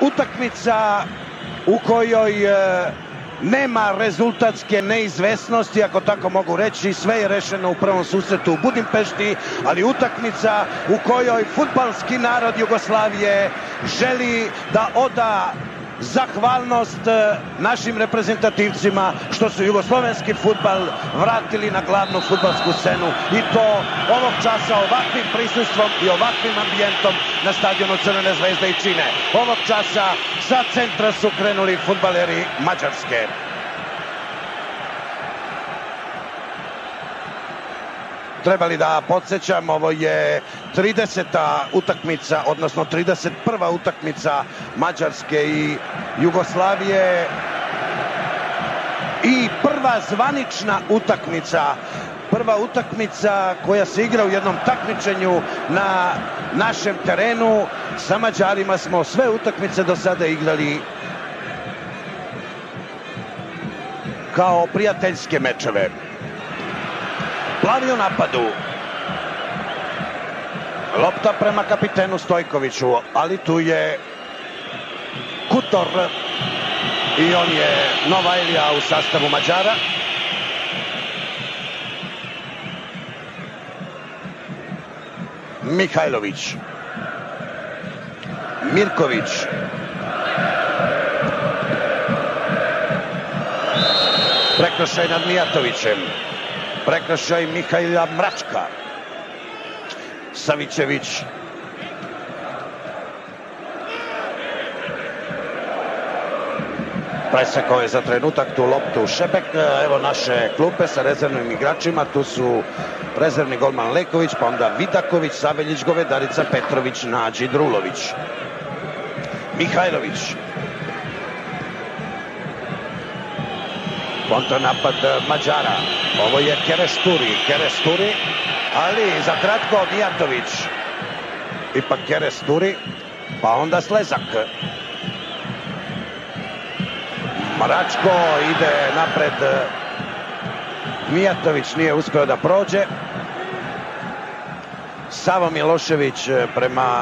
Utakmica u kojoj nema rezultatske neizvesnosti, ako tako mogu reći. Sve je rešeno u prvom susretu u Budimpešti, ali utakmica u kojoj fudbalski narod Jugoslavije želi da oda zahvalnost našim reprezentativcima što su jugoslovenski fudbal vratili na glavnu fudbalsku scenu, i to ovog časa ovakvim prisustvom i ovakvim ambijentom na stadionu Crvene zvezde i čine. Ovog časa sa centra su krenuli fudbaleri Mađarske. Treba li da podsjećam, ovo je 30. utakmica, odnosno 31. utakmica Mađarske i Jugoslavije i prva zvanična utakmica. Prva utakmica koja se igra u jednom takmičenju na našem terenu. Sa Mađarima smo sve utakmice do sada igrali kao prijateljske mečeve. Plavi u napadu. Lopta prema kapitenu Stojkoviću, ali tu je Kutor i on je Novajlija u sastavu Mađara. Mihajlović, Mirković, prekršaj nad Mijatovićem, prekršaj Mihajla Mračka. Savićević, presekao je za trenutak tu loptu Šebek. Evo naše klupe sa rezervnim igračima. Tu su rezervni golman Leković, pa onda Vidaković, Saveljić, Govedarica, Petrović, Nađi, Drulović. Mihajlović, kontranapad Mađara. Ovo je Keresturi, ali za kratko Mijatović. Ipak Keresturi, pa onda Slezak. Mračko ide napred. Mijatović nije uspeo da prođe. Savo Milošević prema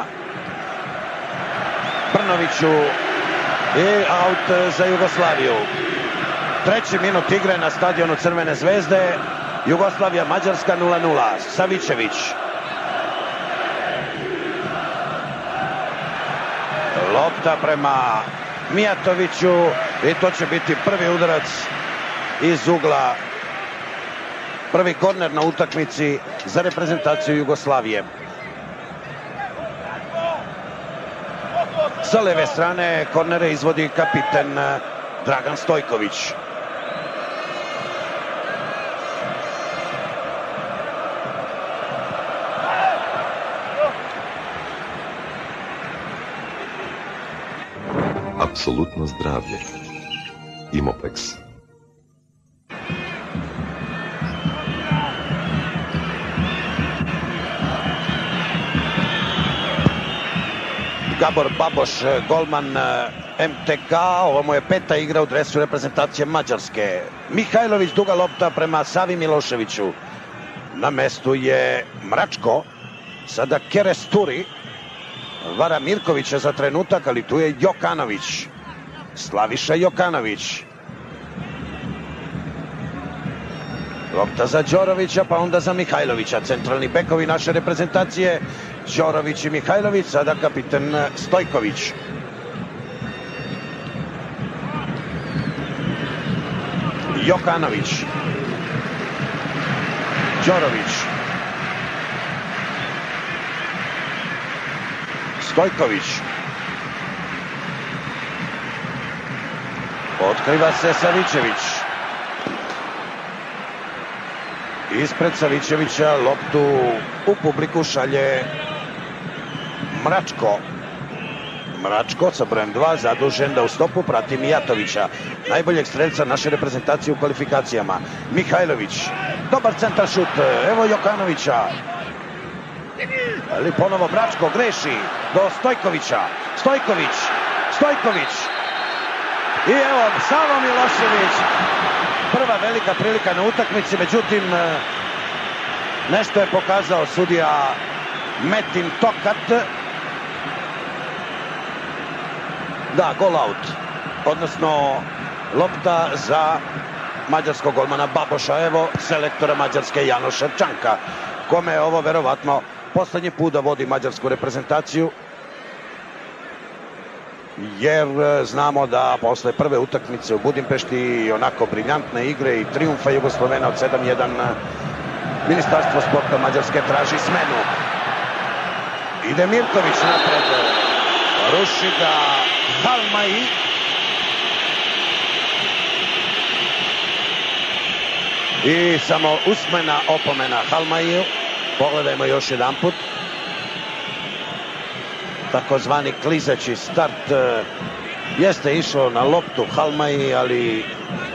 Brnoviću i aut za Jugoslaviju. Treći minut igre na stadionu Crvene zvezde. Jugoslavija Mađarska 0:0. Savićević. Lopta prema Mijatoviću i to će biti prvi udarac iz ugla. Prvi korner na utakmici za reprezentaciju Jugoslavije. Sa leve strane kornere izvodi kapiten Dragan Stojković. Apsolutno zdravlje. Imoplex. Gabor Baboš, golman MTK, ovo mu je peta igra u dresu reprezentacije Mađarske. Mihajlović, duga lopta prema Savi Miloševiću. Na mestu je Mračko, sada Keresturi. Vara Mirkovića za trenutak, ali tu je Jokanović. Slaviša Jokanović. Lopta za Đorovića, pa onda za Mihajlovića. Centralni bekovi naše reprezentacije, Đorović i Mihajlović, sada kapiten Stojković. Jokanović. Đorović. Stojković. Otkriva se Savićević. Ispred Savićevića loptu u publiku šalje Mračko. Mračko sa brojem 2 zadužen da u stopu prati Mijatovića, najboljeg strelca naše reprezentacije u kvalifikacijama. Mihajlović, dobar centar šut, evo Jokanovića. Ali ponovo Mračko greši do Stojkovića. Stojković. I evo Savo Milošević. Prva velika prilika na utakmici, međutim nešto je pokazao sudija Metin Tokat. Da, gol out. Odnosno, lopta za mađarskog golmana Baboša. Evo selektora Mađarske Janoša Čanka, kome je ovo verovatno poslednji put da vodi mađarsku reprezentaciju, jer znamo da posle prve utakmice u Budimpešti i onako briljantne igre i trijumfa Jugoslovena od 7-1 Ministarstvo sporta Mađarske traži smenu. Ide Mirković napred, ruši ga Halmaji. I samo usmena opomena Halmajiju. Pogledajmo još jedan put. Takozvani klizeći start jeste išao na loptu Halmaji, ali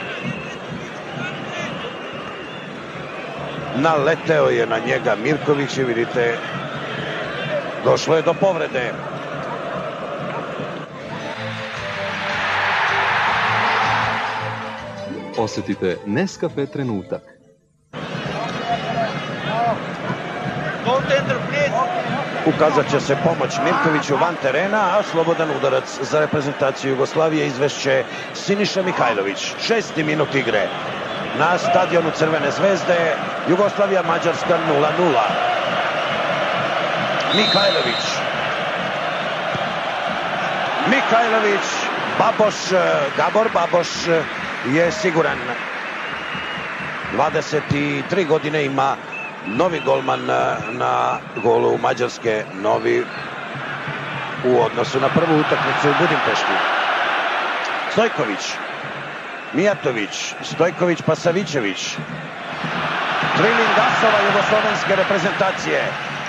naleteo je na njega Mirković i vidite, došlo je do povrede. Osjetite Nescafe trenutak. Ukazat će se pomoć Mirkoviću van terena, a slobodan udarac za reprezentaciju Jugoslavije izvešće Siniša Mihajlović. 6. minut igre na stadionu Crvene zvezde, Jugoslavija Mađarska 0-0. Mihajlović, Baboš, Gabor Baboš je siguran. 23 godine ima, novi golman na golu Mađarske, novi u odnosu na prvu utakmicu u Budimpešti. Stojković, Mijatović, Stojković pa Savićević. Trilin gasova jugoslovenske reprezentacije.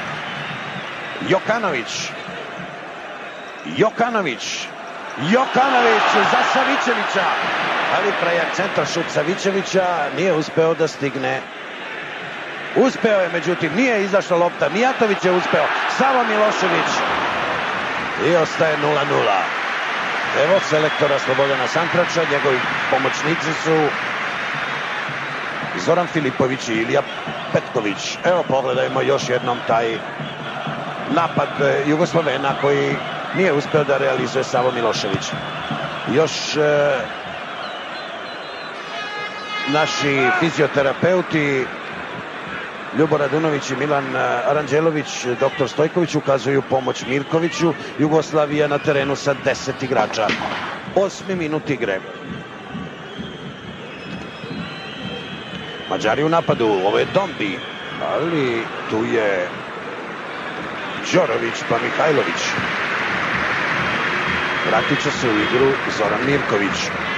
Jokanović za Savićevića, ali prejak centar šut Savićevića nije uspeo da stigne. Uspeo je, međutim nije izašla lopta. Mijatović je uspeo, Savo Milošević i ostaje 0-0. Evo selektora Slobodana Santrača, njegovi pomoćnici su Zoran Filipović i Ilija Petković. Evo pogledajmo još jednom taj napad Jugoslovena koji nije uspeo da realizuje Savo Milošević. Još naši fizioterapeuti Ljubo Radunović i Milan Aranđelović, doktor Stojković ukazuju pomoć Mirkoviću. Jugoslavija na terenu sa 10 igrača. 8. minut igre. Mađari u napadu, ovo je Dombi, ali tu je Đorović pa Mihajlović. Vratit će se u igru Zoran Mirković.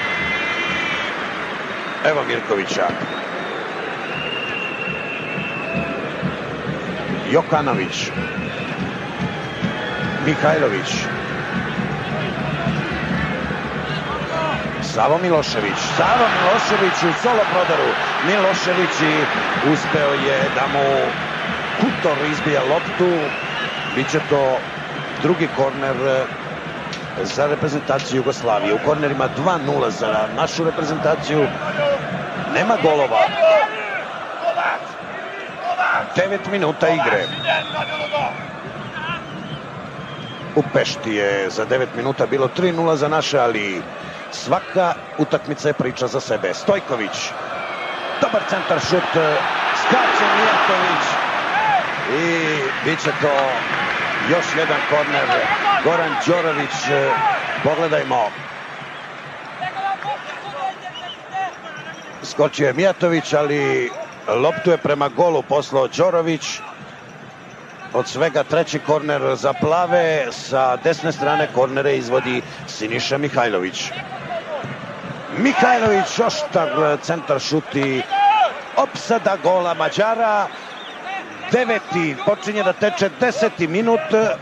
Evo Mirkovića. Jokanović, Mihajlović, Savo Milošević u solo prodaru. Milošević uspeo je da mu Kutor izbija loptu. Biće to drugi korner za reprezentaciju Jugoslavije. U kornerima 2-0 za našu reprezentaciju. Nema golova. 9 minuta igre. U Pešti je za 9 minuta bilo 3-0 za naše, ali svaka utakmica je priča za sebe. Stojković, dobar centar šut, skače Mijatović i bit će to još jedan korner. Goran Đorović, pogledajmo. Skočio je Mijatović, ali loptu je prema golu poslao Đorović. Od svega treći korner za plave. Sa desne strane kornere izvodi Siniša Mihajlović. Oštar centar šuti, opsada gola Mađara. 9. počinje da teče 10. minut.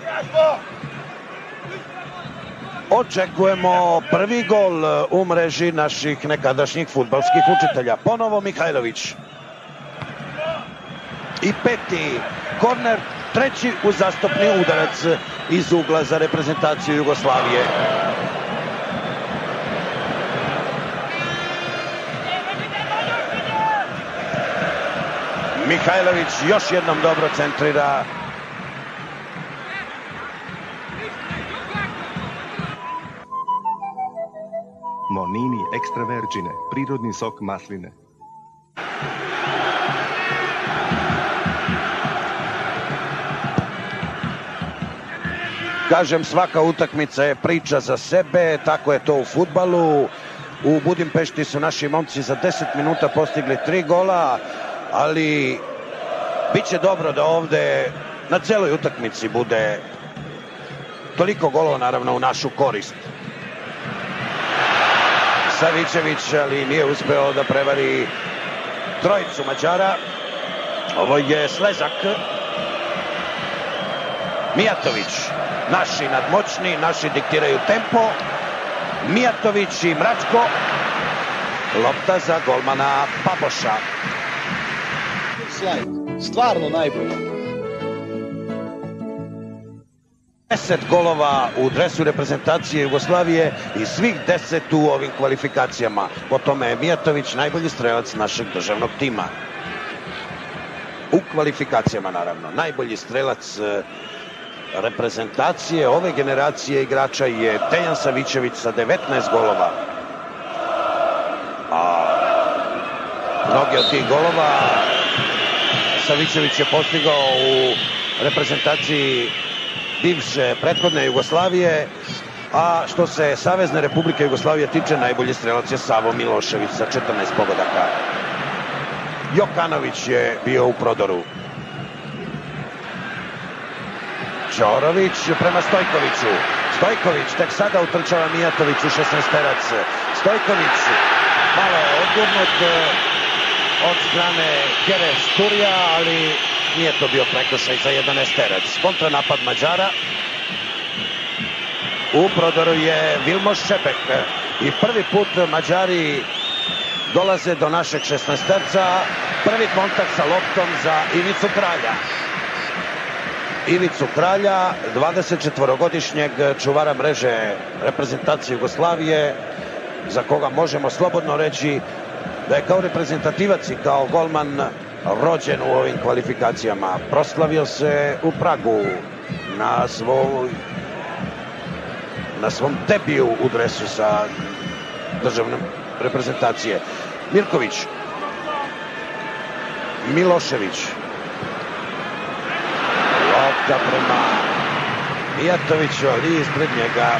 Očekujemo prvi gol u mreži naših nekadašnjih fudbalskih učitelja. Ponovo Mihajlović. I 5. korner, treći uzastopni udarac iz ugla za reprezentaciju Jugoslavije. Mihajlović još jednom dobro centrira. Monini Extra Vergine, prirodni sok masline. Kažem, svaka utakmica je priča za sebe, tako je to u fudbalu. U Budimpešti su naši momci za 10 minuta postigli 3 gola, ali bit će dobro da ovde na celoj utakmici bude toliko golova, naravno, u našu korist. Savićević, ali nije uspeo da prevari trojicu Mađara. Ovo je Slezak. Mijatović. Naši nadmoćni, naši diktiraju tempo. Mijatović i Mračko. Lopta za golmana Baboša. Slajd, stvarno najbolji. 10 golova u dresu reprezentacije Jugoslavije i svih 10 u ovim kvalifikacijama. Po tome je Mijatović najbolji strelac našeg državnog tima. U kvalifikacijama, naravno. Najbolji strelac reprezentacije ove generacije igrača je Dejan Savićević sa 19 golova. A mnogi od tih golova Savićević je postigao u reprezentaciji bivše prethodne Jugoslavije, a što se Savezne Republike Jugoslavije tiče, najbolji strelac je Savo Milošević sa 14 pogodaka. Jokanović je bio u prodoru. Ćorović prema Stojkoviću. Stojković tek sada utrčava Mijatović u 16-terac. Stojković malo je odgurnut od strane Kere Sturija, ali nije to bio prekršaj za 11-terac. Kontranapad Mađara. U prodoru je Vilmos Šebek. I prvi put Mađari dolaze do našeg 16-terca. Prvi kontakt sa loptom za Ivicu Kralja. Ivicu Kralja, 24-godišnjeg čuvara mreže reprezentacije Jugoslavije, za koga možemo slobodno reći da je kao reprezentativac i kao golman rođen u ovim kvalifikacijama. Proslavio se u Pragu na svom debiju u dresu sa državnom reprezentacije. Mirković, Milošević, lopta prema Mijatoviću, ali ispred njega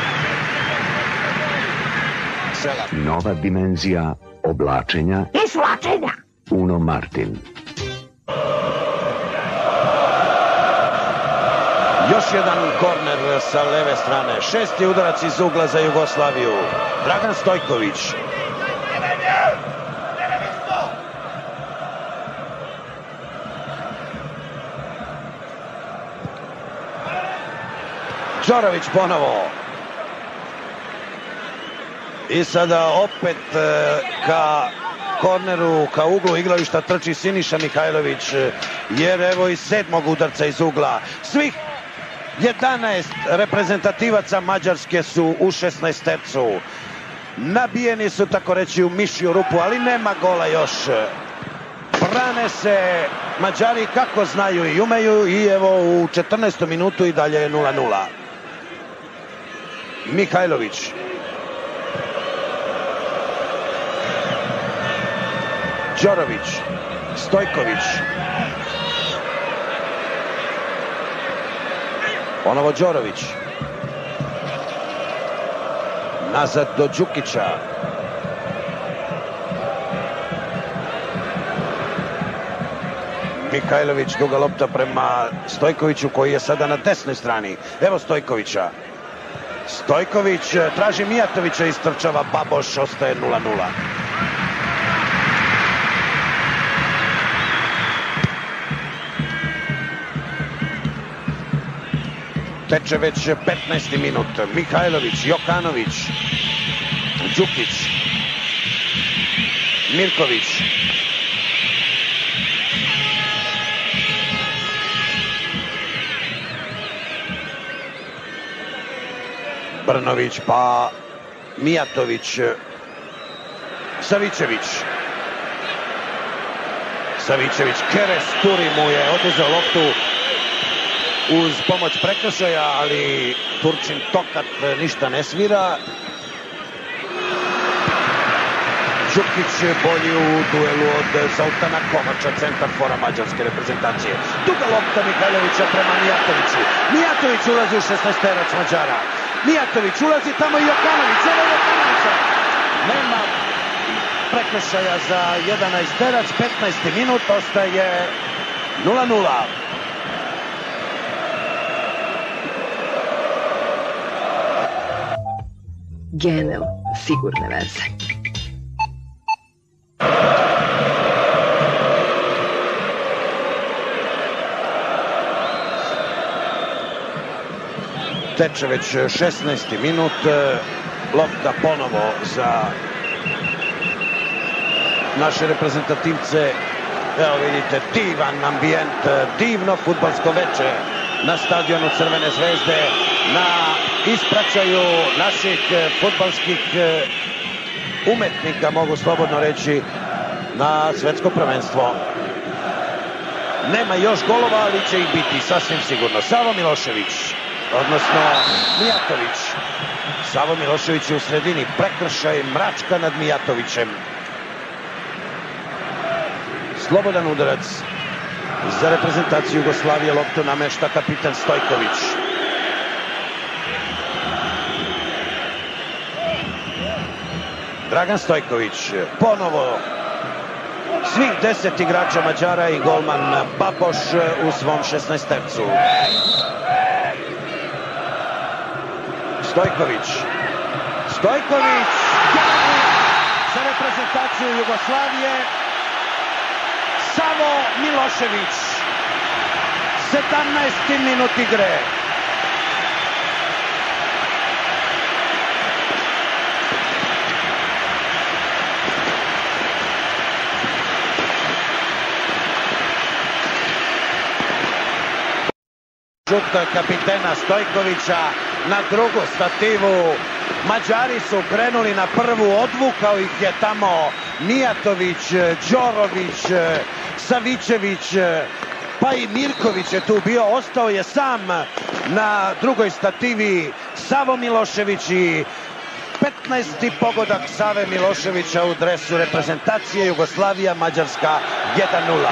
Selak. Nova dimenzija oblačenja i svlačenja. Uno Martin. Još jedan korner sa leve strane. 6. udarac iz ugla za Jugoslaviju. Dragan Stojković. Ćorović ponovo. I sada opet ka korneru, ka uglu igrališta trči Siniša Mihajlović, jer evo i 7. udarca iz ugla. Svih 11 reprezentativaca Mađarske su u 16-tercu. Nabijeni su, tako reći, u mišju rupu, ali nema gola još. Brane se Mađari kako znaju i umeju i evo u 14. minutu i dalje je 0-0. Mihajlović. Ćorović. Stojković. Ponovo Ćorović. Nazad do Đukića. Mihajlović, duga lopta prema Stojkoviću koji je sada na desnoj strani. Evo Stojkovića. Stojković traži Mijatovića, istrčava Baboš, ostaje 0-0. Teče već 15. minut. Mihajlović, Jokanović, Đukić, Mirković. Brnović, pa Mijatović, Savićević. Savićević, Keres Turi mu je oduzeo loptu uz pomoć prekršaja, ali Turčin Tokat ništa ne svira. Đukić bolji u duelu od Zoltana Kovača, centar fora mađarske reprezentacije. Duga lopta Mihajlovića prema Mijatoviću. Mijatović ulazi u 16-terac Mađara. Mijatović ulazi tamo i Jokanović. Evo Jokanovića. Nema prekršaja za 11-terac. 15. minut, ostaje 0-0. GNL, sigurne veze. Teče već 16. minut, lopta ponovo za naše reprezentativce. Evo vidite, divan ambijent, divno fudbalsko veče na stadionu Crvene zvezde, na ispraćaju naših fudbalskih umetnika, mogu slobodno reći, na svetsko prvenstvo. Nema još golova, ali će ih biti sasvim sigurno. Savo Milošević, odnosno Mijatović. Savo Milošević je u sredini, prekršaj, mračka nad Mijatovićem. Slobodan udarac za reprezentaciju Jugoslavije, loptu namešta kapitan Stojković. Dragan Stojković, ponovo svih 10 igrača Mađara i golman Baboš u svom 16-tercu. Stojković za reprezentaciju Jugoslavije. Savo Milošević, 17. minut igre. Šut kapitena Stojkovića na drugu stativu. Mađari su krenuli na prvu, odvukao ih je tamo Mijatović, Đorović, Savićević, pa i Mirković je tu bio. Ostao je sam na drugoj stativi Savo Milošević i 15. pogodak Save Miloševića u dresu reprezentacije Jugoslavija, Mađarska 1-0.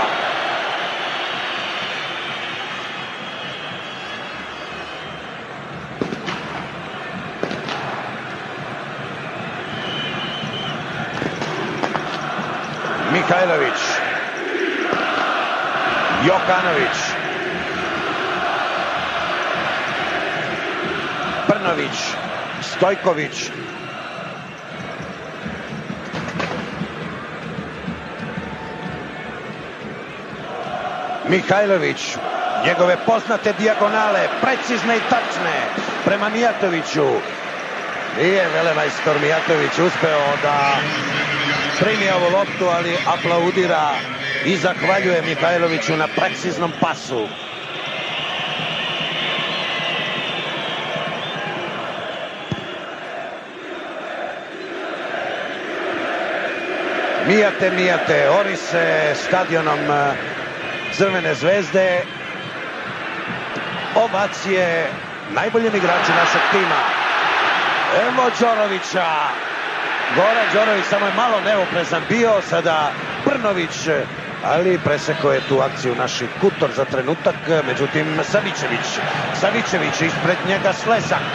Mihajlović, Jokanović, Brnović, Stojković, Mihajlović, njegove poznate dijagonale, precizne i tačne prema Mijatoviću. Nije velemajstor Mijatović uspeo da primi ovu loptu, ali aplaudira i zahvaljuje Mihajloviću na preciznom pasu. Mijate, ori se stadionom Crvene zvezde. Ovacije najboljem igraču našeg tima. Evo Đorovića. Goran Đorović samo je malo neoprezan bio, sada Brnović, ali presekao je tu akciju naši Kutor za trenutak, međutim Savićević ispred njega Slezak.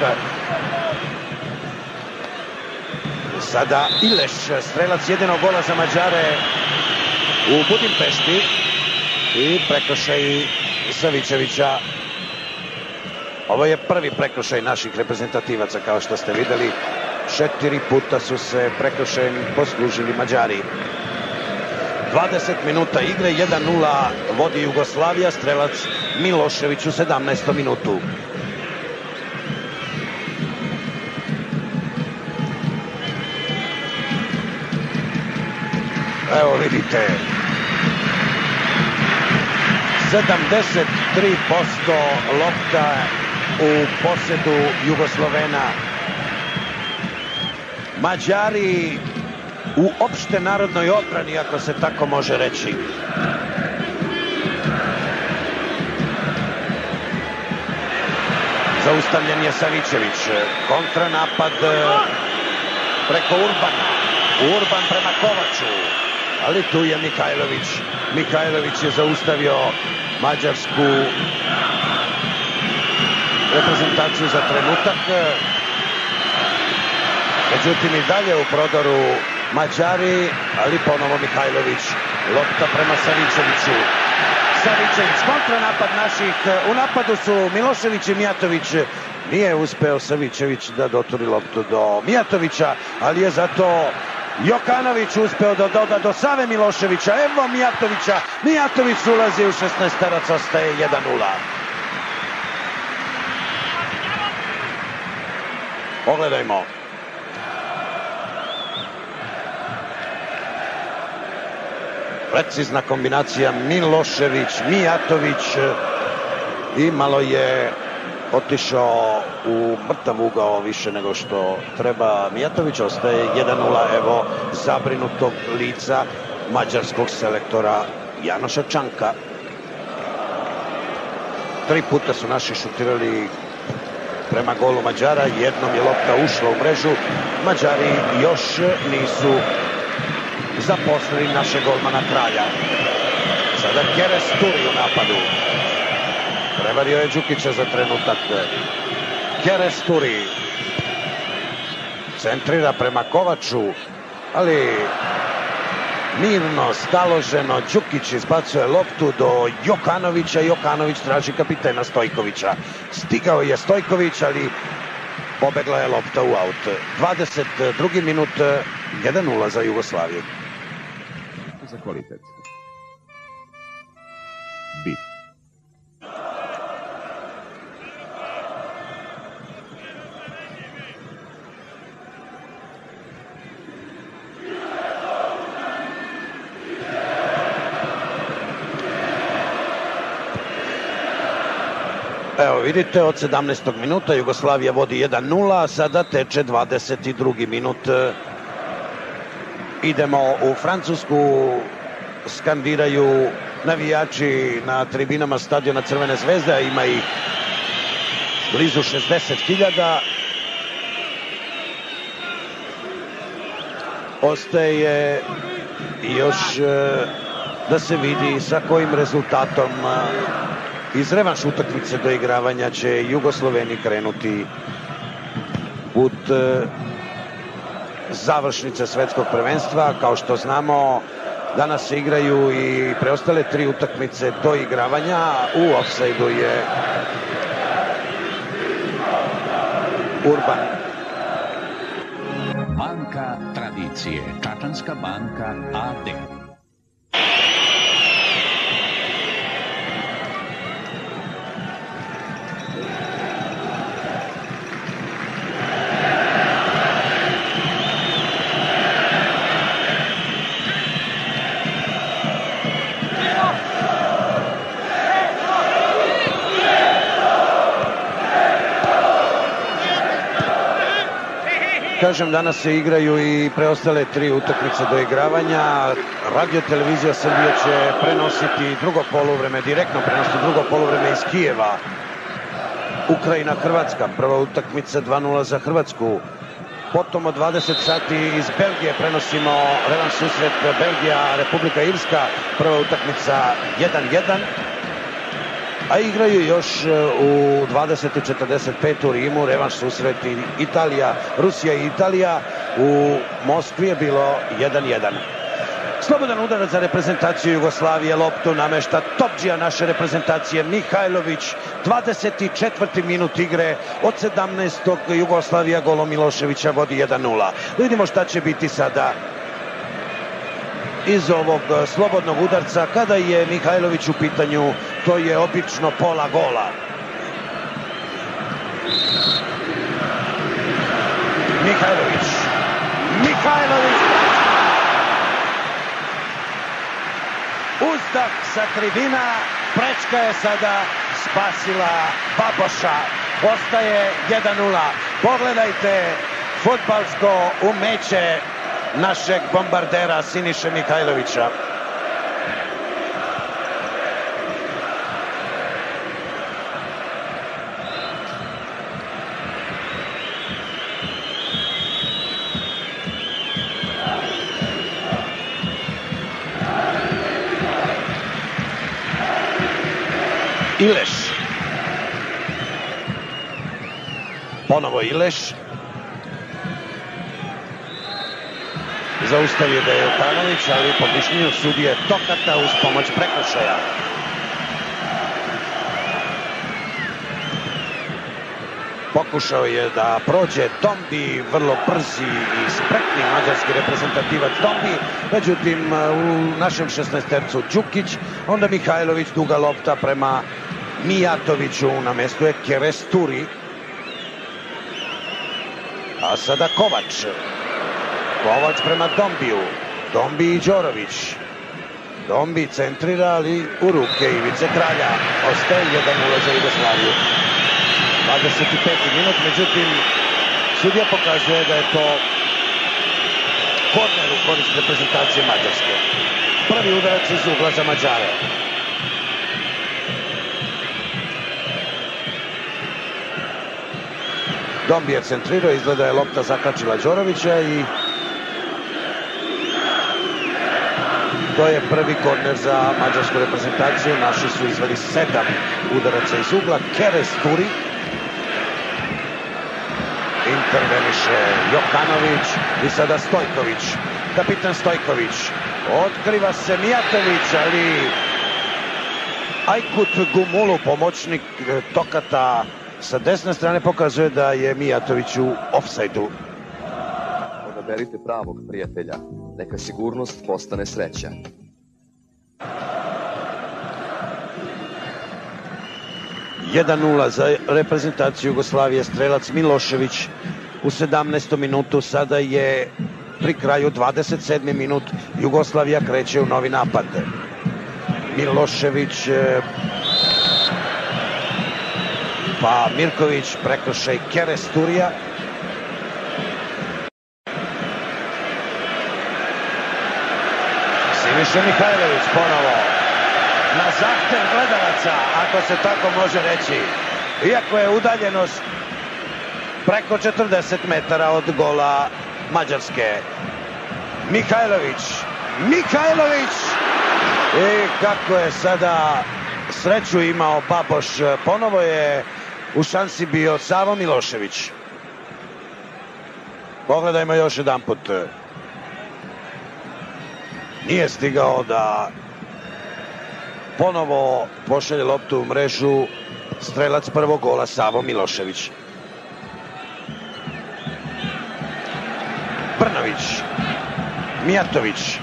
Sada Ileš, strelac jedinog gola za Mađare u Budimpešti i prekršaj Savićevića. Ovo je prvi prekršaj naših reprezentativaca, kao što ste videli. 4 puta su se prekršajem poslužili Mađari. 20 minuta igre, 1-0 vodi Jugoslavija, strelac Milošević u 17. minutu. Evo vidite, 73% lopta u posedu Jugoslovena. Mađari u opšte narodnoj odbrani, ako se tako može reći. Zaustavljen je Savićević. Kontranapad preko Urbana. Urban prema Kovaču, ali tu je Mihajlović. Mihajlović je zaustavio mađarsku reprezentaciju za trenutak. Međutim, i dalje u prodoru Mađari, ali ponovo Mihajlović. Lopta prema Savičeviću. Savičević, kontranapad naših. U napadu su Milošević i Mijatović. Nije uspeo Savičević da doturi loptu do Mijatovića, ali je zato Jokanović uspeo da doda do Save Miloševića. Evo Mijatovića. Mijatović ulazi u 16-terac, ostaje 1:0. Pogledajmo. Precizna kombinacija Milošević-Mijatović i malo je otišao u mrtav ugao više nego što treba. Mijatović, ostaje 1:0. Evo zabrinutog lica mađarskog selektora Janoša Čanka. 3 puta su naši šutirali prema golu Mađara, jednom je lopta ušla u mrežu. Mađari još nisu zaposlili naše golmana Kralja. Sada Keres Turi u napadu. Prevario je Đukića za trenutak. Keres Turi centrira prema Kovaču, ali mirno, staloženo Đukić izbacuje loptu do Jokanovića. Jokanović traži kapitena Stojkovića. Stigao je Stojković, ali pobegla je lopta u aut. 22. minut, 1:0 za Jugoslaviju. Za kvalitet. Bit. Evo vidite, od 17. minuta Jugoslavija vodi 1:0, sada teče 22. minut. Idemo u Francusku, skandiraju navijači na tribinama stadiona Crvene zvezde, a ima ih blizu 60.000. Ostaje još da se vidi sa kojim rezultatom iz revanš utakmice do igravanja će Jugosloveni krenuti put završnice svetskog prvenstva. Kao što znamo, danas se igraju i preostale 3 utakmice do igravanja. U ofsajdu je Urban. Banka tradicije, Čačanska banka AD. Kažem, danas se igraju i preostale 3 utakmice do igravanja. Radio televizija Srbije će prenositi drugo poluvreme, direktno prenositi drugo poluvreme iz Kijeva. Ukrajina-Hrvatska, prva utakmica 2:0 za Hrvatsku. Potom od 20 sati iz Belgije prenosimo revanš susret Belgija-Republika Irska, prva utakmica 1:1. A igraju još u 20:45 u Rimu revanš susret Italija, Rusija i Italija. U Moskvi je bilo 1:1. Slobodan udarac za reprezentaciju Jugoslavije, loptu namešta topdžija naše reprezentacije Mihajlović. 24. minut igre, od 17. Jugoslavija golom Miloševića vodi 1:0. Vidimo šta će biti sada iz ovog slobodnog udarca. Kada je Mihajlović u pitanju, to je obično pola gola. Mihajlović. Uzdak sa tribina, prečka je sada spasila Baboša. Ostaje 1:0. Pogledajte fudbalsko umeće našeg bombardera Siniše Mihajlovića. Ileš. Ponovo Ileš. Zaustavio da je Jokanović, ali po mišljenju sudije Tokata uz pomoć prekršaja. Pokušao je da prođe Dombi, vrlo brzi i spretni mađarski reprezentativac Dombi, međutim u našem 16-tercu Đukić, onda Mihajlović, duga lopta prema Mijatoviću, na mestu je Keresturi. A sada Kovač. Kovač prema Dombiju. Dombi i Đorović. Dombi centrira, ali u ruke Ivice Kralja. Ostaje 1-0 za Jugoslaviju. 25. minut, međutim, sudija pokazuje da je to korner u korist reprezentacije Mađarske. Prvi udarac iz ugla za Mađare. Dombi je centrirao, izgleda je lopta zakačila Đorovića i to je prvi korner za mađarsku reprezentaciju. Naši su izveli 7 udaraca iz ugla. Keresturi. Interveniše Jokanović i sada Stojković. Kapitan Stojković. Otkriva se Mijatović, ali Ajkut Gumulu, pomoćnik Tokata, sa desne strane pokazuje da je Mijatović u ofsajdu. Odaberite pravog prijatelja. Neka sigurnost postane sreća. (1:0) za reprezentaciju Jugoslavije, strelac Milošević u 17. minutu. Sada je pri kraju 27. minut. Jugoslavija kreće u novi napad. Milošević, pa Mirković, prekršaj Keresturija. Siniša Mihajlović ponovo. Na zahtev gledalaca, ako se tako može reći. Iako je udaljenost preko 40 metara od gola Mađarske. Mihajlović. I kako je sada sreću imao Baboš. Ponovo je u šansi bio Savo Milošević. Pogledajmo još jedan put. Nije stigao da ponovo pošalje loptu u mrežu strelac prvog gola Savo Milošević. Brnović. Mijatović.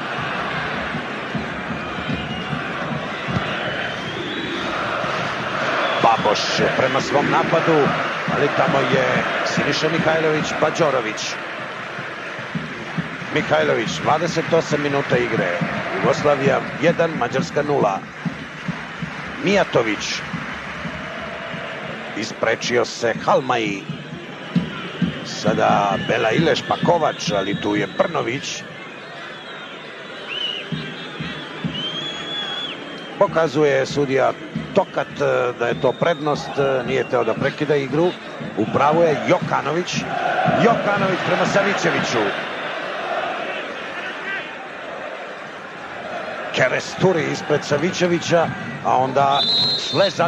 Baboš prema svom napadu, ali tamo je Siniša Mihajlović pa Đorović. Mihajlović, 28 minuta igre. Jugoslavija 1, Mađarska 0. Mijatović. Isprečio se Halmaji. Sada Bela Ileš pa Kovač, ali tu je Brnović. Pokazuje sudija Tokat da je to prednost, nije teo da prekida igru. Upravo je Jokanović. Jokanović prema Savićeviću. Keresturi ispred Savićevića, a onda Slezak.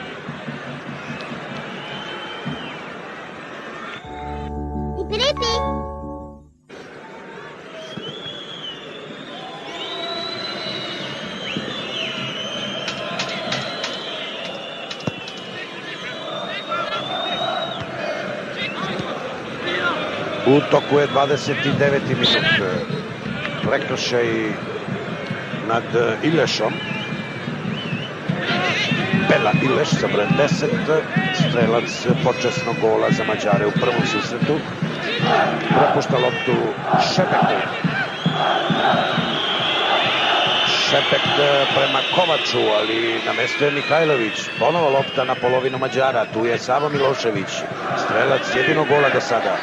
U toku je 29. minut. Prekršaj nad Ilešom. Bela Ileš sa brojem 10, strelac počasnog gola za Mađare u prvom susretu. Propušta loptu Šepeku. Šepek prema Kovaču, ali na mestu je Mihajlović. Ponovo lopta na polovinu Mađara. Tu je Savo Milošević, strelac jedinog gola do sada.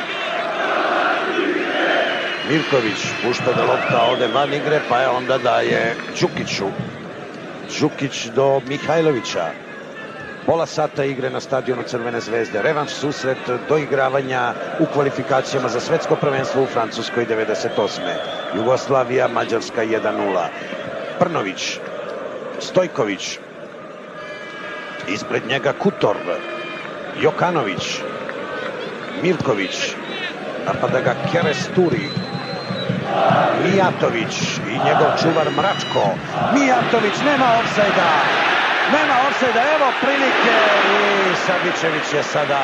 Mirković pušta da lopta ode van igre, pa je onda daje Đukiću. Đukić do Mihajlovića. Pola sata igre na stadionu Crvene zvezde. Revanš susret do igravanja u kvalifikacijama za svetsko prvenstvo u Francuskoj 98. Jugoslavija, Mađarska 1:0. Brnović. Stojković. Ispred njega Kutor, Jokanović, Mirković, napada ga Keresturi, Mijatović i njegov čuvar Mračko. Mijatović, nema ofsajda, evo prilike i Savičević je sada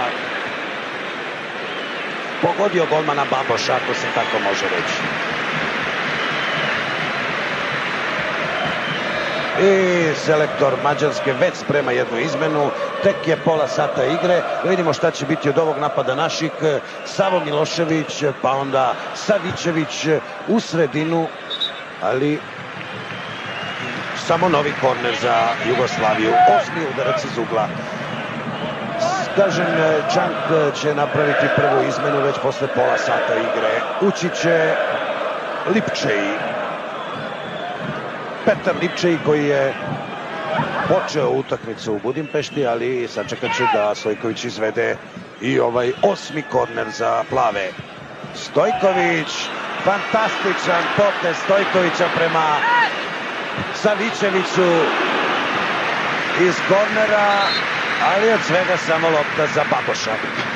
pogodio golmana Baboša, ako se tako može reći. I selektor Mađarske već sprema jednu izmenu, tek je pola sata igre, da vidimo šta će biti od ovog napada naših. Savo Milošević, pa onda Savičević u sredinu, ali samo novi korner za Jugoslaviju, 8. udarac iz ugla. Kažem, Čank će napraviti prvu izmenu već posle pola sata igre. Ući će Lipčeji. Petar Lipčeji koji je počeo utakmicu u Budimpešti, ali sačekat će da Stojković izvede i ovaj 8. korner za plave. Stojković, fantastičan potez Stojkovića prema Savičeviću iz kornera, ali od svega samo lopta za Baboša.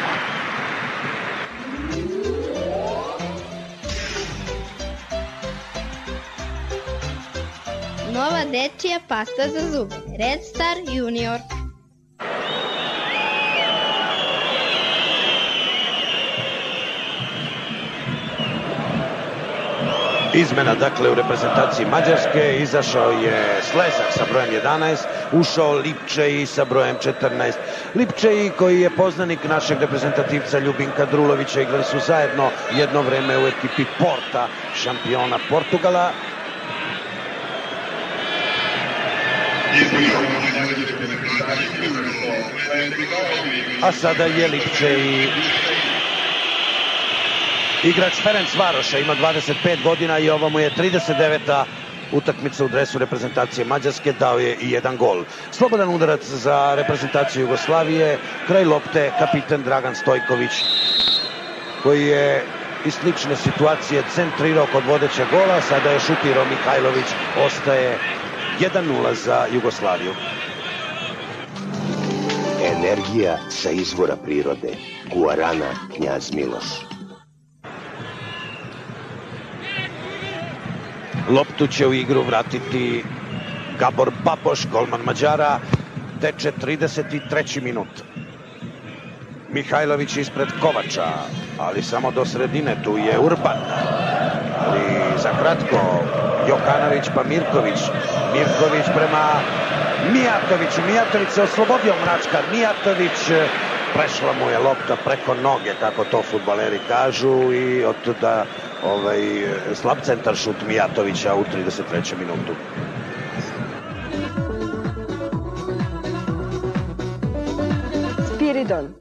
Nova dečija pasta za zube. Red Star Junior. Izmena dakle u reprezentaciji Mađarske, izašao je Slezak sa brojem 11, ušao Lipčeji sa brojem 14. Lipčeji koji je poznanik našeg reprezentativca Ljubinka Drulovića, igrali su zajedno jedno vreme u ekipi Porta, šampiona Portugala. A sada je Lipčeji igrač Ferencvaroša, ima 25 godina i ovo mu je 39. utakmica u dresu reprezentacije Mađarske, dao je i jedan gol. Slobodan udarac za reprezentaciju Jugoslavije, kraj lopte kapitan Dragan Stojković, koji je iz slične situacije centrirao kod vodećeg gola, sada je šutirao Mihajlović, ostaje 1-0 za Jugoslaviju. Energija sa izvora prirode. Guarana, Knjaz Miloš. Loptu će u igru vratiti Gabor Baboš, golman Mađara. Teče 33. minut. Mihajlović ispred Kovača, ali samo do sredine, tu je Urban. Ali za kratko Jokanović pa Mirković. Mirković prema Mijatoviću. Mijatović se oslobodio Mračka. Mijatović, prešla mu je lopta preko noge, kako to fudbaleri kažu, i otuda slab centar šut Mijatovića u 33. minutu. Spiridon.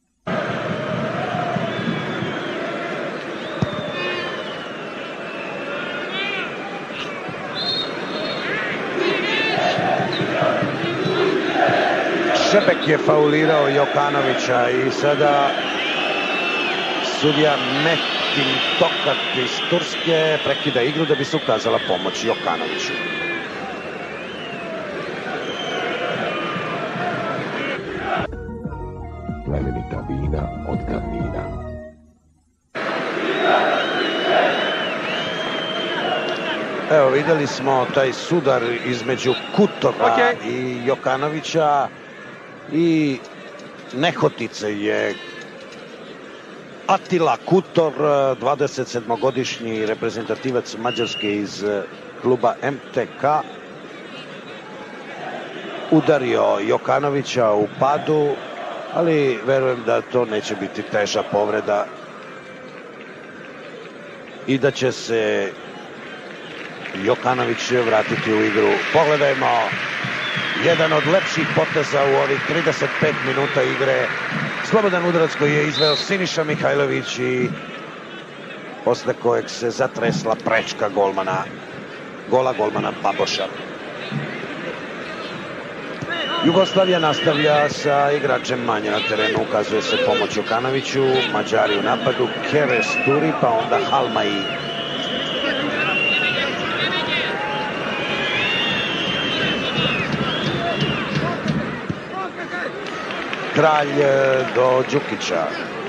Šebek je faulirao Jokanovića i sada sudija Metin Tokat iz Turske prekida igru da bi se ukazala pomoć Jokanoviću. Plemenita vina od davnina. Evo, videli smo taj sudar između Kutora i Jokanovića i nehotice je Atila Kutor, 27-godišnji reprezentativac Mađarske iz kluba MTK, udario Jokanovića u padu, ali verujem da to neće biti teža povreda i da će se Jokanović vratiti u igru. Pogledajmo jedan od lepših poteza u ovih 35 minuta igre. Slobodan udarac koji je izveo Siniša Mihajlović i posle kojeg se zatresla prečka gola golmana Baboša. Jugoslavija nastavlja sa igračem manje na terenu, ukazuje se pomoć Jokanoviću, Mađari u napadu, Keresturi, pa onda Halmaji. Kralj do Đukića.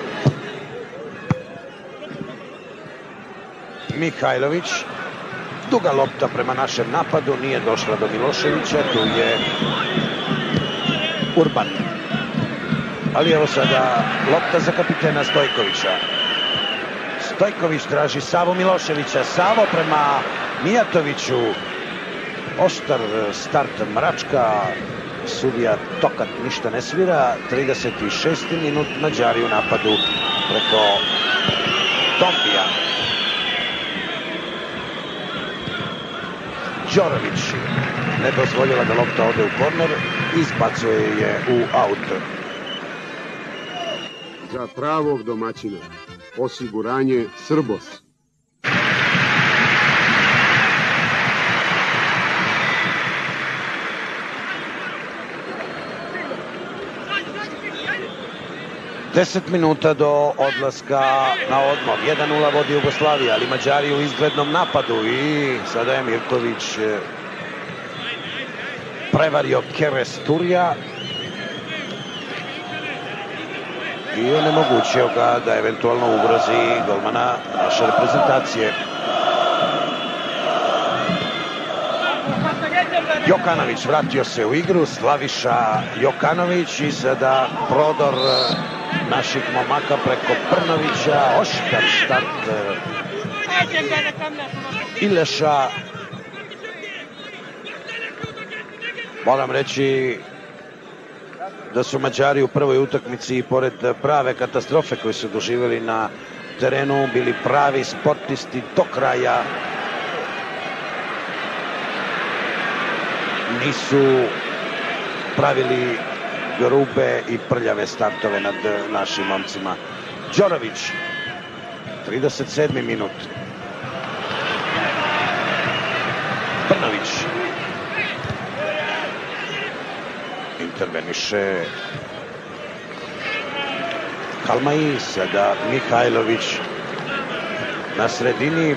Mihajlović. Duga lopta prema našem napadu, nije došla do Miloševića, tu je Urban. Ali evo sada lopta za kapitena Stojkovića. Stojković traži Savu Miloševića, Savo prema Mijatoviću. Oštar start Mračka, sudija Tokat ništa ne svira. 36. minut, Mađari u napadu preko Tompija. Đorović ne dozvoljava da lopta ode u korner, izbacuje je u aut. Za pravog domaćina osiguranje Srbos. Deset minuta do odlaska na odmor. 1:0 vodi Jugoslavija, ali Mađari u izglednom napadu i sada je Mirković prevario Keresturija i onemogućio ga da eventualno ugrozi golmana naše reprezentacije. Jokanović vratio se u igru, Slaviša Jokanović i sada prodor naših momaka preko Brnovića, oštar start Ileša. Moram reći da su Mađari u prvoj utakmici i pored prave katastrofe koju su doživjeli na terenu bili pravi sportisti do kraja. Nisu pravili grube i prljave startove nad našim momcima. Đorović, 37. minut. Brnović interveniše Kalmaji, sada Mihajlović na sredini,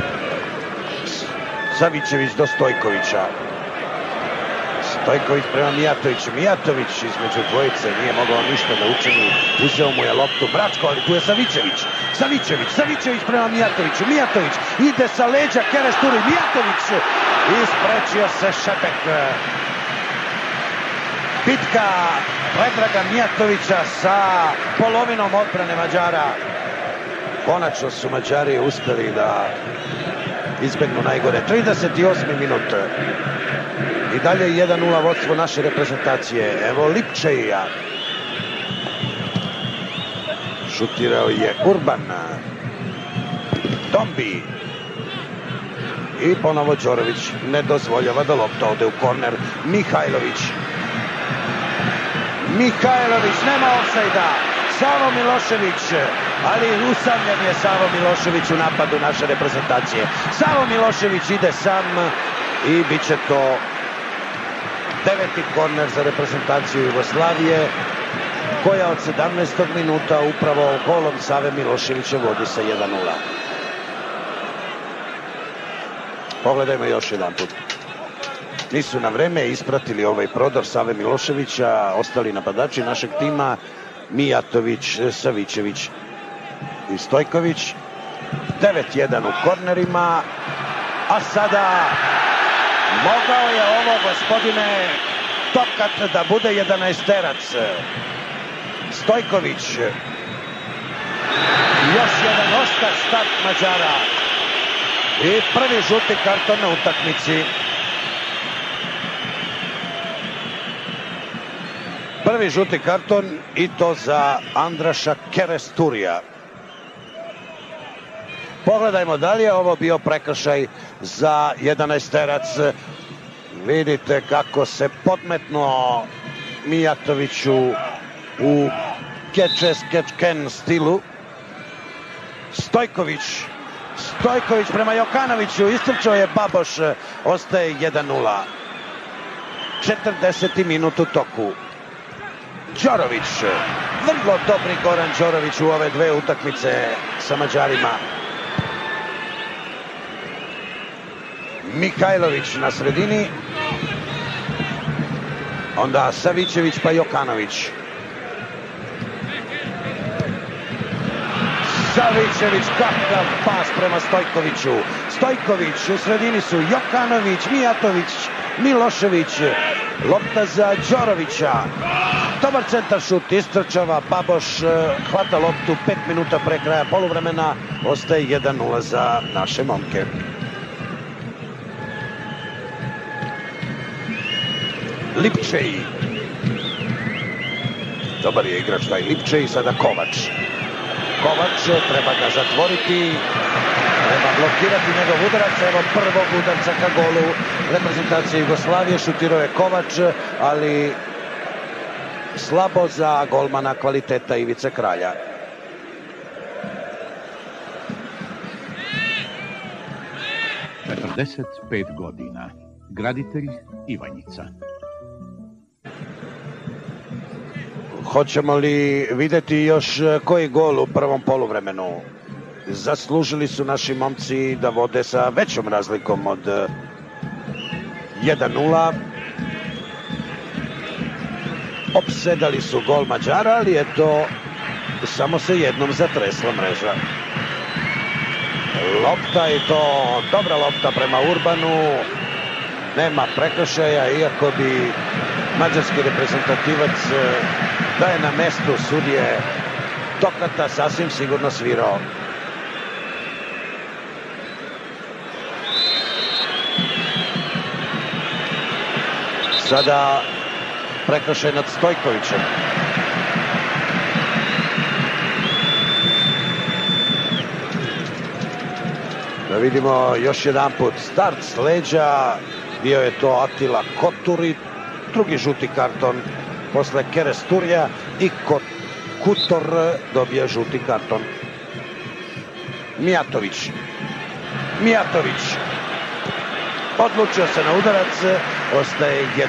Savićević do Stojkovića. Stojković prema Mijatoviću. Mijatović između dvojice nije mogao ništa da učini. Uzeo mu je loptu Bračko, ali tu je Savićević. Savićević prema Mijatoviću. Mijatović ide sa leđa Keresturi. Mijatović isprečio se Šepek. Bitka Predraga Mijatovića sa polovinom odbrane Mađara. Konačno su Mađari uspeli da izbegnu najgore. 38. minut. I dalje 1:0 vodstvo naše reprezentacije. Evo Lipčeja. Šutirao je Urban. Dombi. I ponovo Đorović ne dozvoljava da lopta ode u korner. Mihajlović. Nema ofsajda. Savo Milošević. Ali usamljen je Savo Milošević u napadu naše reprezentacije. Savo Milošević ide sam i bit će to 9. korner za reprezentaciju Jugoslavije, koja od 17. minuta upravo golom Save Miloševića vodi sa 1:0. Pogledajmo još jedan put. Nisu na vreme ispratili ovaj prodor Save Miloševića ostali napadači našeg tima, Mijatović, Savićević i Stojković. 9:1 u kornerima, a sada mogao je ovo, gospodine Tokat, da bude 11-terac. Stojković. Još jedan oštar start Mađara. I prvi žuti karton na utakmici. Prvi žuti karton i to za Andraša Keresturija. Pogledajmo da li je ovo bio prekršaj za 11-terac. Vidite kako se podmetnuo Mijatoviću u catch as catch can stilu. Stojković prema Jokanoviću, istrčao je Baboš, ostaje 1:0. 40. minut u toku. Đorović, vrlo dobri Goran Đorović u ove dve utakmice sa Mađarima. Mihajlović na sredini, onda Savićević pa Jokanović. Savićević, kakav pas prema Stojkoviću. Stojković, u sredini su Jokanović, Mijatović, Milošević, lopta za Đorovića. Dobar centar šut, istrčava Baboš, hvata loptu 5 minuta pre kraja poluvremena, ostaje 1-0 za naše momke. Lipčej. Dobar je igrač taj Lipčej, sada Kovač. Kovač, treba ga zatvoriti, treba blokirati njegov udarac, evo prvog udarca ka golu reprezentacije Jugoslavije, šutirao je Kovač, ali slabo za golmana kvaliteta Ivice Kralja. ...45 godina. Graditelj Ivanjica. Hoćemo li videti još koji gol u prvom poluvremenu? Zaslužili su naši momci da vode sa većom razlikom od 1-0. Opsedali su gol Mađara, ali eto, samo se jednom zatresla mreža. Lopta i to dobra lopta prema Urbanu. Nema prekršaja, iako bi mađarski reprezentativac da je na mestu sudije Tokata sasvim sigurno svirao. Sada prekršaj nad Stojkovićem. Da vidimo još jedan put start s leđa. Bio je to Atila Koturi, drugi žuti karton posle Keresturja i Kutor dobije žuti karton. Mijatović. Odlučio se na udarac, ostaje 1-0.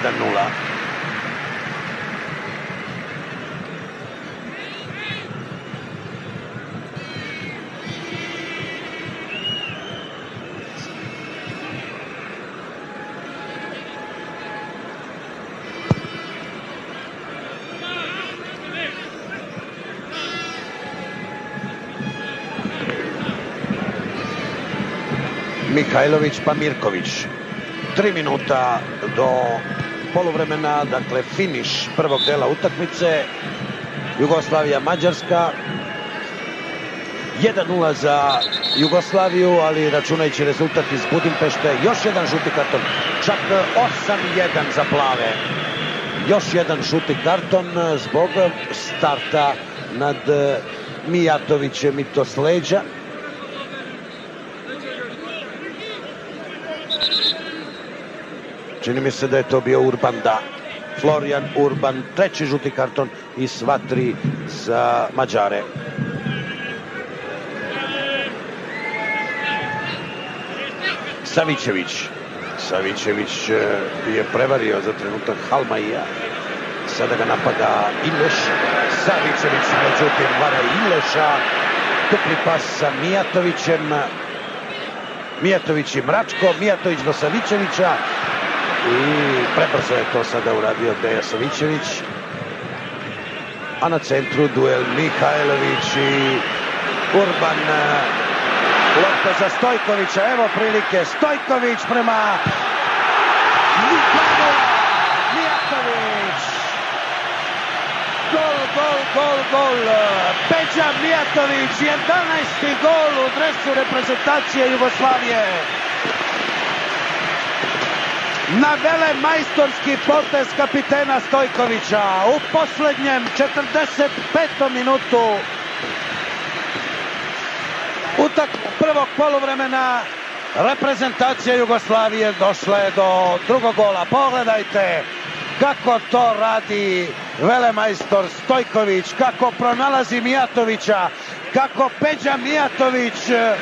Mihajlović pa Mirković. 3 minuta do poluvremena, dakle finiš prvog dela utakmice. Jugoslavija-Mađarska. 1-0 za Jugoslaviju, ali računajući rezultat iz Budimpešte, još jedan žuti karton. Čak 8-1 za plave. Još jedan žuti karton zbog starta nad Mijatovićem i to s leđa. Čini mi se da je to bio Urban, da. Florian Urban, treći žuti karton i sva 3 za Mađare. Savićević je prevario za trenutak Halmaija. Sada ga napada Ileš. Savićević međutim vara Ileša. Dupli pas sa Mijatovićem. Mijatović i Mračko. Mijatović do Savićevića. I prebrzo je to sada uradio Deja Savićević. A na centru duel Mihajlović i Urban. Lopta za Stojkovića, evo prilike. Stojković prema Mijatović. Gol. Peđa Mijatović, 11. gol u dresu reprezentacije Jugoslavije. Na velemajstorski potez kapitena Stojkovića u poslednjem 45. minutu prvog poluvremena reprezentacija Jugoslavije došla je do drugog gola. Pogledajte kako to radi velemajstor Stojković, kako pronalazi Mijatovića, kako Peđa Mijatović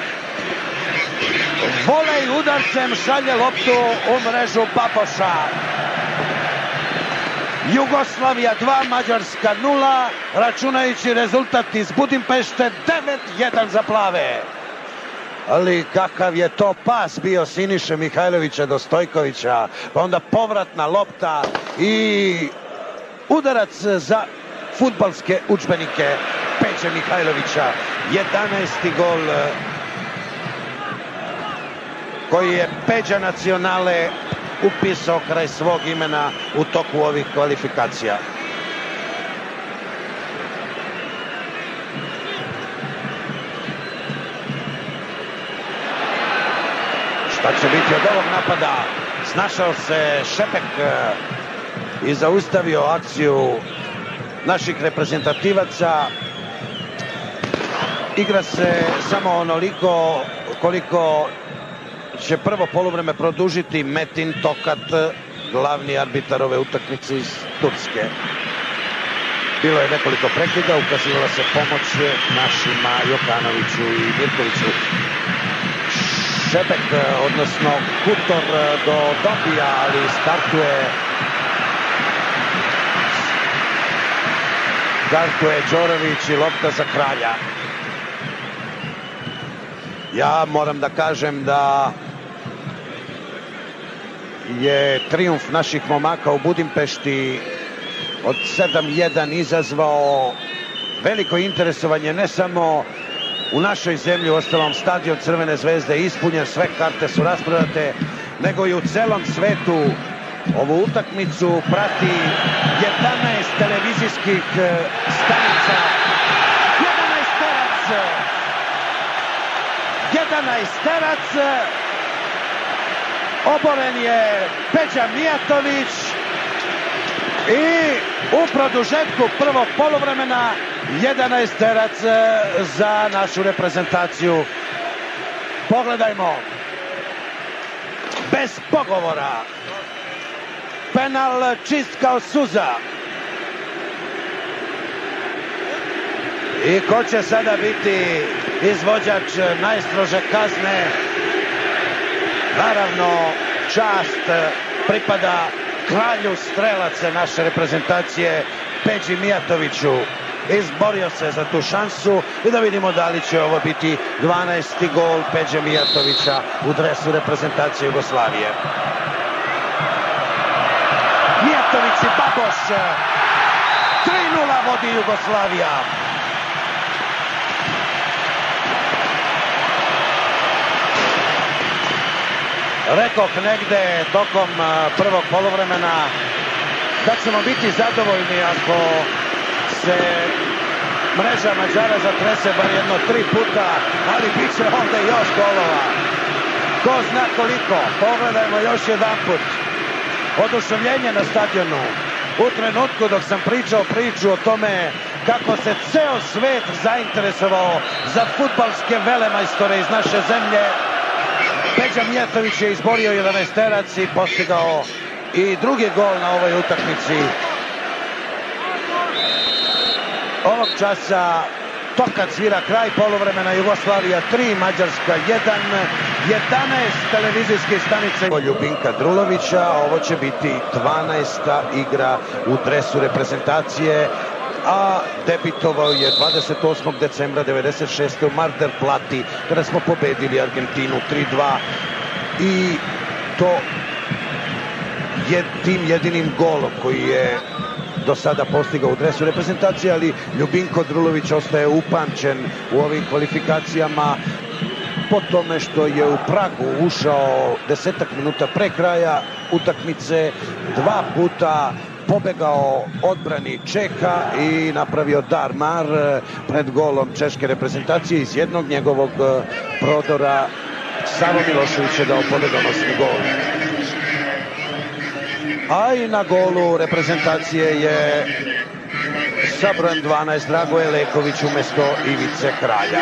volej udarcem šalje loptu u mrežu Baboša. Jugoslavija 2, Mađarska 0, računajući rezultat iz Budimpešte 9-1 za plave. Ali kakav je to pas bio Siniše Mihajlovića do Stojkovića, pa onda povratna lopta i udarac za fudbalske udžbenike. Peđe Mihajlovića, 11. gol koji je Peđa Nacionale upisao kraj svog imena u toku ovih kvalifikacija. Šta će biti od ovog napada? Snašao se Šepek i zaustavio akciju naših reprezentativaca. Igra se samo onoliko koliko će prvo poluvreme produžiti Metin Tokat, glavni arbitar ove utakmice iz Turske. Bilo je nekoliko prekida, ukazivala se pomoć našima Jokanoviću i Mirkoviću. Šepek, odnosno Kutor dobija, ali startuje Đorović i lopta za Kralja. Ja moram da kažem da je trijumf naših momaka u Budimpešti od 7-1 izazvao veliko interesovanje ne samo u našoj zemlji, uostalom stadion Crvene zvezde je ispunjen, sve karte su rasprodate, nego i u celom svetu. Ovu utakmicu prati 11 televizijskih stanica. 11 terac. Oboren je Peđa Mijatović i u produžetku prvog poluvremena 11 terac za našu reprezentaciju. Pogledajmo, bez pogovora, penal čist kao suza. I ko će sada biti izvođač najstrože kazne? Naravno, čast pripada kralju strelaca naše reprezentacije, Peđi Mijatoviću. Izborio se za tu šansu i da vidimo da li će ovo biti 12. gol Peđe Mijatovića u dresu reprezentacije Jugoslavije. Mijatović i Baboš, 3:0 vodi Jugoslavija. Rekoh negde tokom prvog poluvremena da ćemo biti zadovoljni ako se mreža Mađara zatrese bar jedno 3 puta, ali bit će onda još golova. Ko zna koliko? Pogledajmo još jedan put. Oduševljenje na stadionu. U trenutku dok sam pričao priču o tome kako se ceo svet zainteresovao za fudbalske velemajstore iz naše zemlje, Peđa Mijatović je izborio 11 terac i postigao i drugi gol na ovoj utakmici. Ovog časa Tokat svira kraj poluvremena, Jugoslavija 3, Mađarska 1, 11 televizijskih stanica Ljubinka Drulovića. Ovo će biti 12. igra u dresu reprezentacije, a debitovao je 28. decembra 1996. u Mar del Plati, kada smo pobedili Argentinu 3:2 i to je tim jedinim golom koji je do sada postigao u dresu reprezentacije, ali Ljubinko Drulović ostaje upamćen u ovim kvalifikacijama po tome što je u Pragu ušao 10 minuta pre kraja utakmice, 2 puta pobegao odbrani Čeha i napravio dar-mar pred golom češke reprezentacije. Iz jednog njegovog prodora Savo Milošević je dao pobedonosni gol. A i na golu reprezentacije je sa brojem 12 Dragoje Leković umesto Ivice Kralja.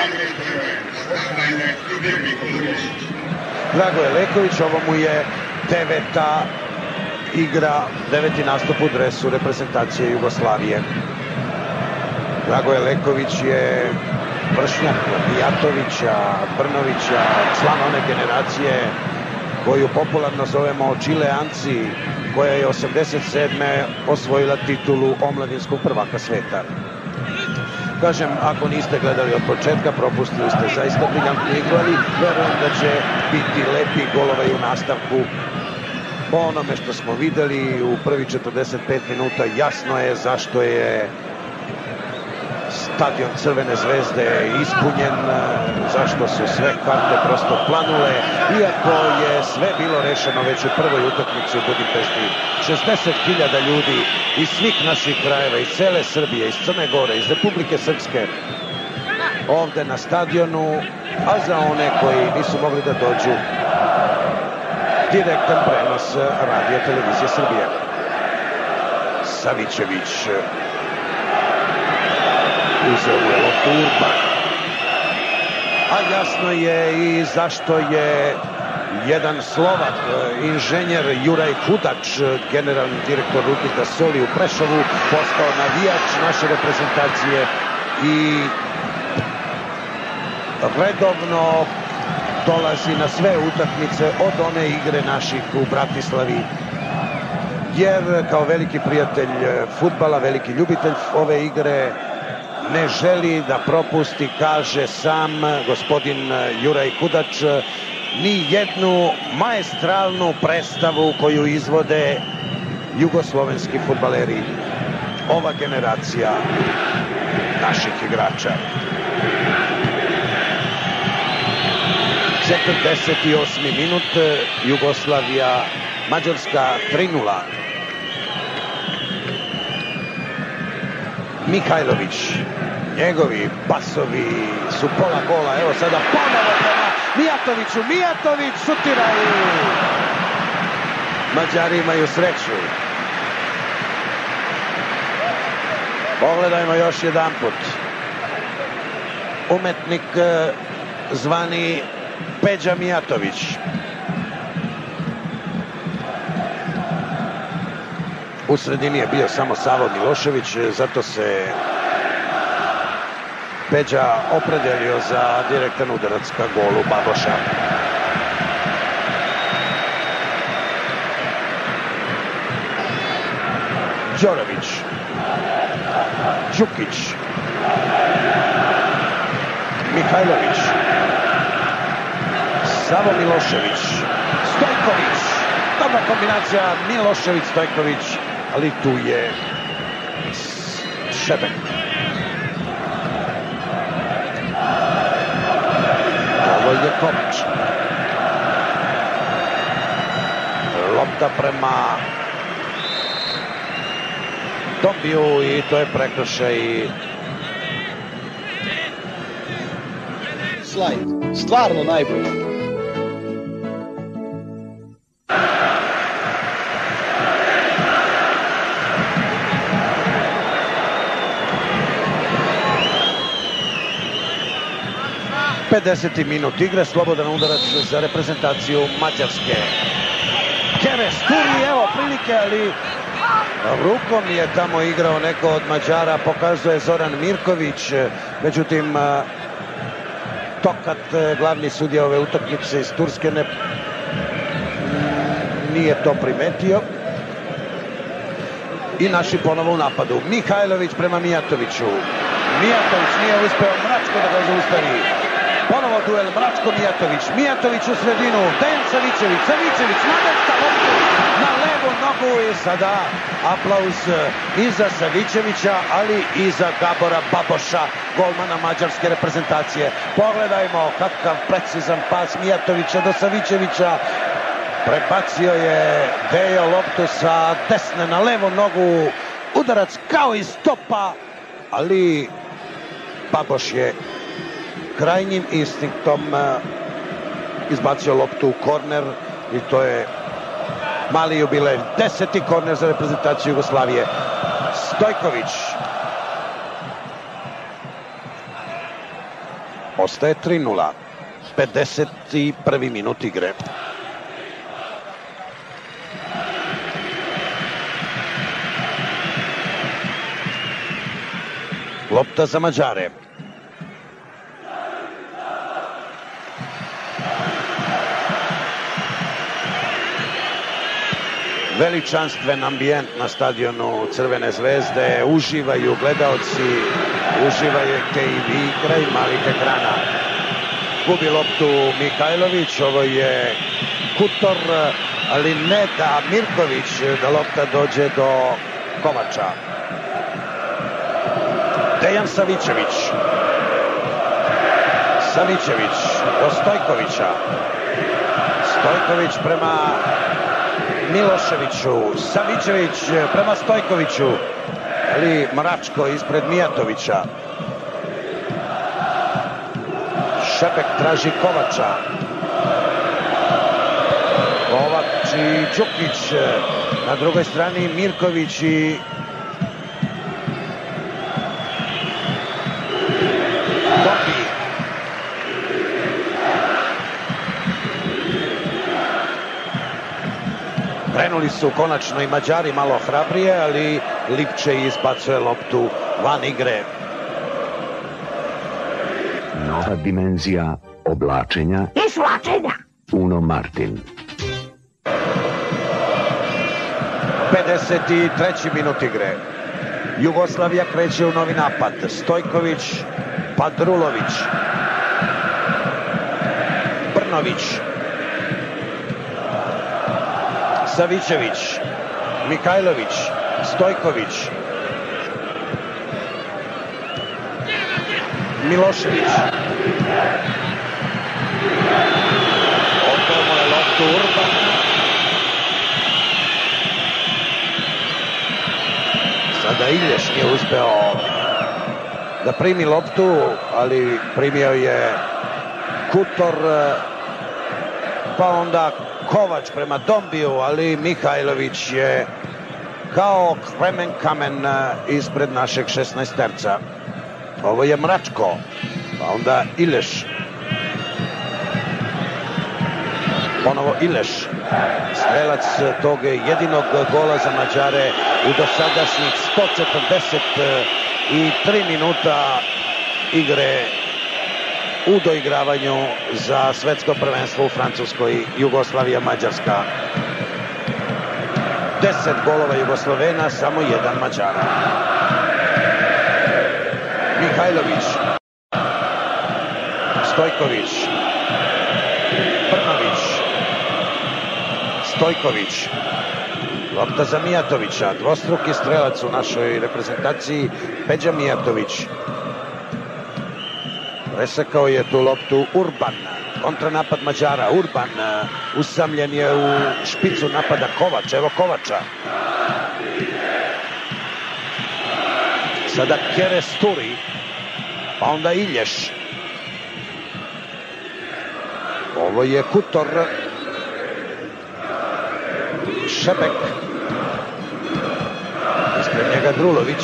Dragoje Leković, ovo mu je 9. igra, 9. nastup u dresu reprezentacije Jugoslavije. Dragoje Leković je vršnjak Mijatovića, Brnovića, član one generacije koju popularno zovemo Čileanci, koja je 87. osvojila titulu omladinskog prvaka sveta. Kažem, ako niste gledali od početka, propustili ste zaista briljantnu igru, ali verujem da će biti lepi golova i u nastavku. Po onome što smo videli u prvi 45 minuta jasno je zašto je stadion Crvene zvezde je ispunjen, zašto su sve karte prosto planule, iako je sve bilo rešeno već u prvoj utakmici u Budimpešti. 60.000 ljudi iz svih naših krajeva, iz cele Srbije, iz Crne Gore, iz Republike Srpske, ovde na stadionu, a za one koji nisu mogli da dođu, direktan prenos Radio Televizije Srbije. Savićević uzeo mu je loptu Urban. A jasno je i zašto je jedan Slovak, inženjer Juraj Hudač, generalni direktor Rudnika Soli u Prešovu, postao navijač naše reprezentacije i redovno dolazi na sve utakmice od one igre naših u Bratislavi, jer kao veliki prijatelj fudbala, veliki ljubitelj ove igre, ne želi da propusti, kaže sam gospodin Juraj Hudač, ni jednu maestralnu predstavu koju izvode jugoslovenski fudbaleri, ova generacija naših igrača. 48. minut, Jugoslavija, Mađarska 3:0. Mihajlović, njegovi pasovi su pola gola, evo sada ponovo prema Mijatoviću, Mijatović šutira i Mađari imaju sreću. Pogledajmo još jedan put. Umetnik zvani Peđa Mijatović. U sredini je bio samo Savo Milošević, zato se Peđa opredelio za direktan udarac ka golu Baboša. Đorović, Đukić, Mihajlović, Savo Milošević, Stojković, dobra kombinacija Milošević-Stojković, ali tu je Šebek. Ovo je Kovač. Lopta prema Dombiju i to je prekršaj. Slajd, stvarno najbolji. Deseti minut igre, slobodan udarac za reprezentaciju Mađarske. Keves, Turi, evo prilike, ali rukom je tamo igrao neko od Mađara, pokazuje Zoran Mirković, međutim Tokat, glavni sudija ove utakmice iz Turske, nije to primetio. I naši ponovo u napadu. Mihajlović prema Mijatoviću. Mijatović nije uspeo, Mračko da ga zaustavi. Ponovo duel Mračko-Mijatović. Mijatović u sredinu. Dejan Savićević. Savićević namešta loptu na levu nogu i sada aplauz i za Savićevića, ali i za Gabora Baboša, golmana mađarske reprezentacije. Pogledajmo kakav precizan pas Mijatovića do Savićevića. Prebacio je Dejo loptu sa desne na levu nogu. Udarac kao iz stopa, ali Baboš je krajnjim instinktom izbacio loptu u korner i to je mali jubilej. 10. korner za reprezentaciju Jugoslavije. Stojković. Ostaje 3:0. 51. minut igre. Lopta za Mađare. Veličanstven ambijent na stadionu Crvene zvezde, uživaju gledaoci, uživajte i vi kraj malih ekrana. Gubi loptu Mihajlović, ovo je Kutor, ali ne da Mirković, da lopta dođe do Kovača. Dejan Savićević. Savićević do Stojkovića. Stojković prema Miloševiću. Savićević prema Stojkoviću. Ali Mračko ispred Mijatovića. Šepek traži Kovača. Kovač i Đukić. Na drugoj strani Mirković i Dombi. Krenuli su konačno i Mađari malo hrabrije, ali Lipče izbacuje loptu van igre. Nova dimenzija oblačenja I svlačenja. Uno Martin. 53. minut igre. Jugoslavija kreće u novi napad. Stojković, Padrulović, Brnović, Savićević, Mihajlović, Stojković, Milošević. Okolo je loptu Urban. Sada Ilješ nije uspeo da primi loptu, ali primio je Kutor, pa onda Kovač prema Dombiju, ali Mihajlović je kao kremen kamen ispred našeg 16-terca. Ovo je Mračko, pa onda Ileš. Ponovo Ileš, strelac tog jedinog gola za Mađare u dosadašnjih 143 minuta igre u doigravanju za svetsko prvenstvo u Francuskoj, Jugoslavija, Mađarska. 10 golova Jugoslovena, samo 1 Mađara. Mihajlović, Stojković, Brnović, Stojković, lopta za Mijatovića, dvostruki strelac u našoj reprezentaciji, Peđa Mijatović. Presekao je tu loptu Urban, kontranapad Mađara, Urban usamljen je u špicu napada Kovač, evo Kovača. Sada Keresturi, pa onda Ilješ. Ovo je Kutor. Šepek. Ispred njega Drulović.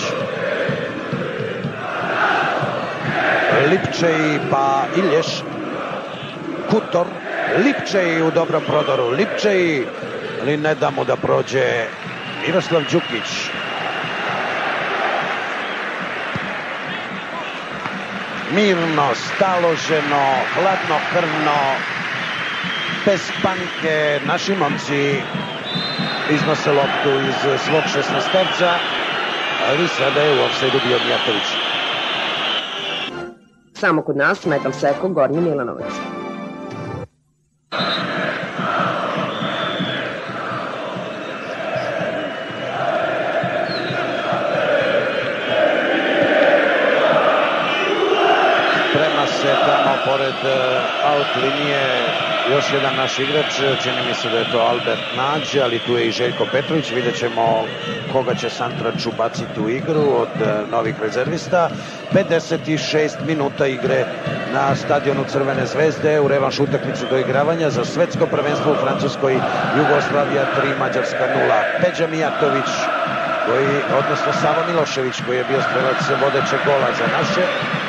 Lipčej pa Ilješ. Kutor. Lipčej u dobrom prodoru. Lipčej, ali ne da mu da prođe Miroslav Đukić. Mirno, staloženo, hladnokrvno, bez panike, naši momci iznose loptu iz svog 16-terca, ali sada je u ofsajdu bio Mijatović. Samo kod nas, Metal Seko, Gornji Milanovac. Tamo pored out linije još jedan naš igrač, čini mi se da je to Albert Nađ, ali tu je i Željko Petrović. Vidjet ćemo koga će Santrač ubaciti u igru od novih rezervista. 56 minuta igre na stadionu Crvene zvezde u revanš utakmicu do igravanja za svetsko prvenstvo u Francuskoj. Jugoslavija 3, Mađarska 0. Peđa Mijatović, odnosno Savo Milošević, koji je bio strelac vodećeg gola za naše,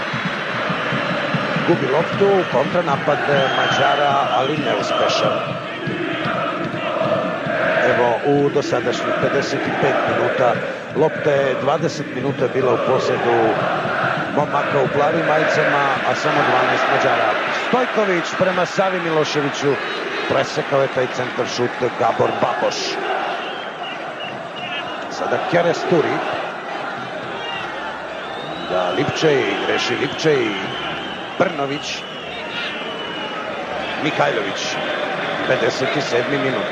gubi loptu, kontranapad Mađara, ali neuspešan. Evo, u dosadašnjih 55 minuta lopta je 20 minuta bila u posjedu momaka u plavim majicama, a samo 12 Mađara. Stojković prema Savi Miloševiću, presekao je taj centar šut Gabor Baboš. Sada Keresturi. Da, Lipčej, greši Lipčej. Brnović, Mihajlović, 57. minut.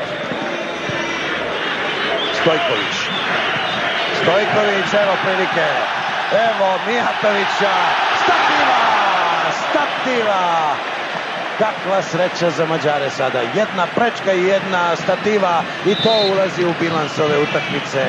Stojković, evo prilike Evo Mijatovića, stativa! Kakva sreća za Mađare sada. Jedna prečka i jedna stativa i to ulazi u bilans ove utakmice.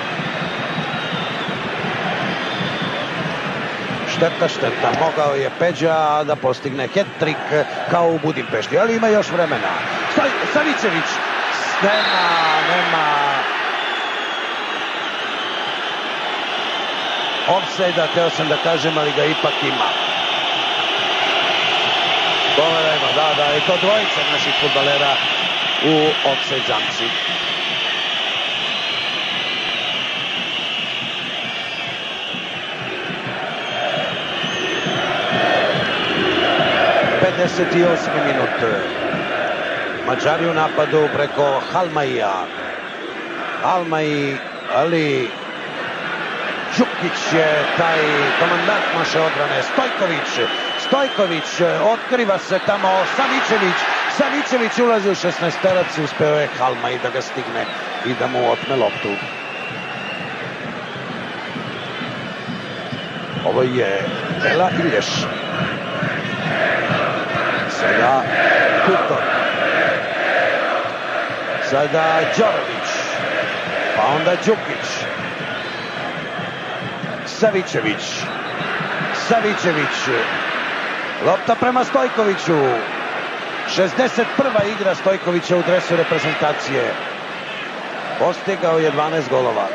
Šteta. Mogao je Peđa da postigne hat-trick kao u Budimpešti, ali ima još vremena. Savićević. Nema. Ofsajda, teo sam da kažem, ali ga ipak ima. Pogledajmo, da, i to dvojica naših fudbalera u ofsajd zamci. minut. Mađari u napadu preko Halmaija. Ali Đukić je taj komandant naše odbrane. Stojković, otkriva se tamo Savićević ulazi u 16-terac i uspeo je Halmaj da ga stigne i da mu otme loptu. Ovo je Bela Ilješ. Sada Kutor. Sada Đorović. Pa onda Đukić. Savićević. Lopta prema Stojkoviću. 61. igra Stojkovića u dresu reprezentacije. Postigao je 12 golova.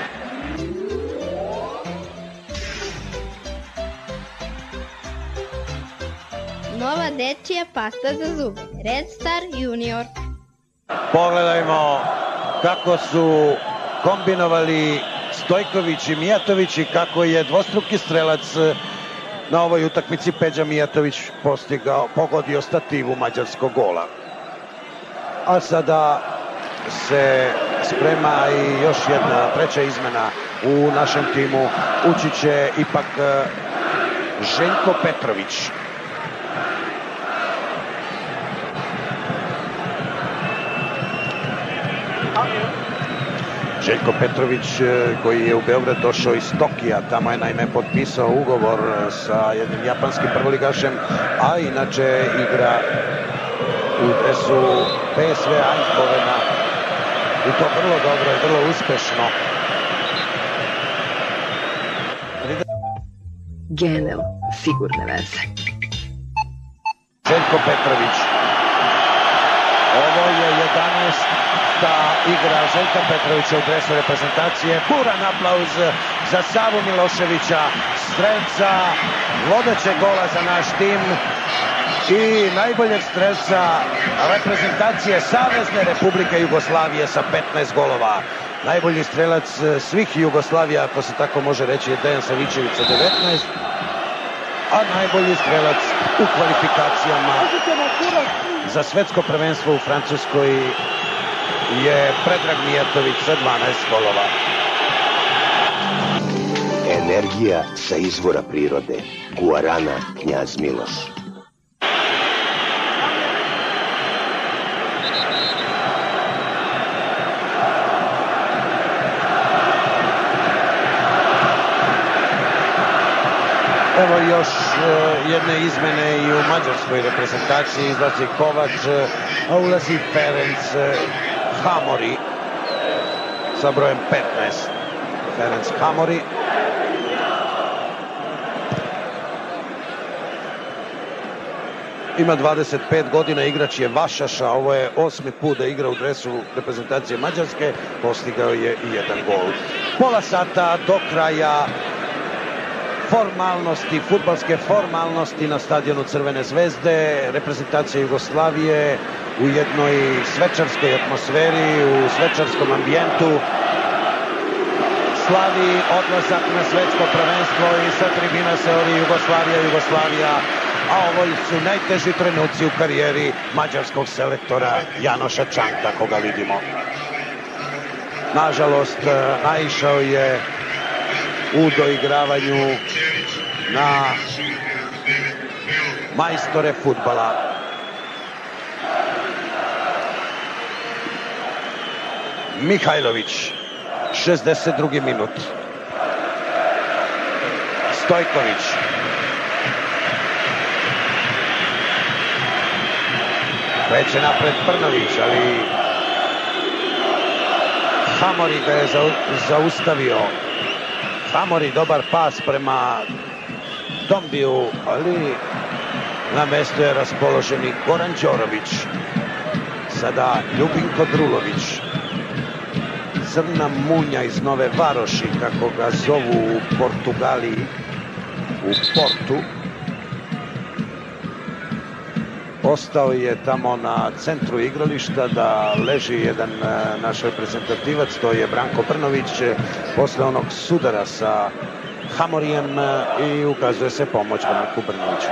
Nova dečija pasta za zube. Red Star Junior. Pogledajmo kako su kombinovali Stojković i Mijatović i kako je dvostruki strelac na ovoj utakmici Peđa Mijatović pogodio stativu mađarskog gola. A sada se sprema i još jedna treća izmena u našem timu. Ući će ipak Željko Petrović. Željko Petrović koji je u Beograd došao iz Tokija, tamo je naime potpisao ugovor sa jednim japanskim prvoligašem, a inače igra u dresu PSV Eindhovena i to vrlo dobro i vrlo uspešno. Genel, sigurne veze. Željko Petrović. Ovo je 11. igra Željka Petrovića u dresu reprezentacije. Buran aplauz za Savu Miloševića, strelca vodećeg gola za naš tim i najboljeg strelca reprezentacije Savezne Republike Jugoslavije sa 15 golova. Najbolji strelac svih Jugoslavija, ako se tako može reći, je Dejan Savićević sa 19, a najbolji strelac u kvalifikacijama za svetsko prvenstvo u Francuskoj je Predrag Mijatović sa 12 golova. Energija sa izvora prirode. Guarana Knjaz Miloš. Evo još jedne izmene i u mađarskoj reprezentaciji. Izlazi Kovač, a ulazi Ferenc Hamori sa brojem 15. Ferenc Hamori. Ima 25 godina, igrač je Vašaša, ovo je 8. put da igra u dresu reprezentacije Mađarske, postigao je i jedan gol. Pola sata do kraja formalnosti, fudbalske formalnosti na stadionu Crvene zvezde, reprezentacija Jugoslavije u jednoj svečarskoj atmosferi, u svečarskom ambijentu slavi odlazak na svetsko prvenstvo i sa tribina se ori Jugoslavija, a ovo su najteži trenuci u karijeri mađarskog selektora Janoša Čanta, koga vidimo. Nažalost, naišao je u doigravanju na majstore fudbala. Mihajlović, 62. minut. Stojković. Kreće napred Brnović, ali Hamori ga je zaustavio. Hamori, dobar pas prema Dombiju, ali na mestu je raspoloženi Goran Đorović. Sada Ljubinko Drulović. Crna munja iz Nove Varoši, kako ga zovu u Portugaliji, u Portu. Ostao je tamo na centru igrališta da leži jedan naš reprezentativac, to je Branko Brnović, posle onog sudara sa Hamorijem i ukazuje se pomoć Branku Brnoviću.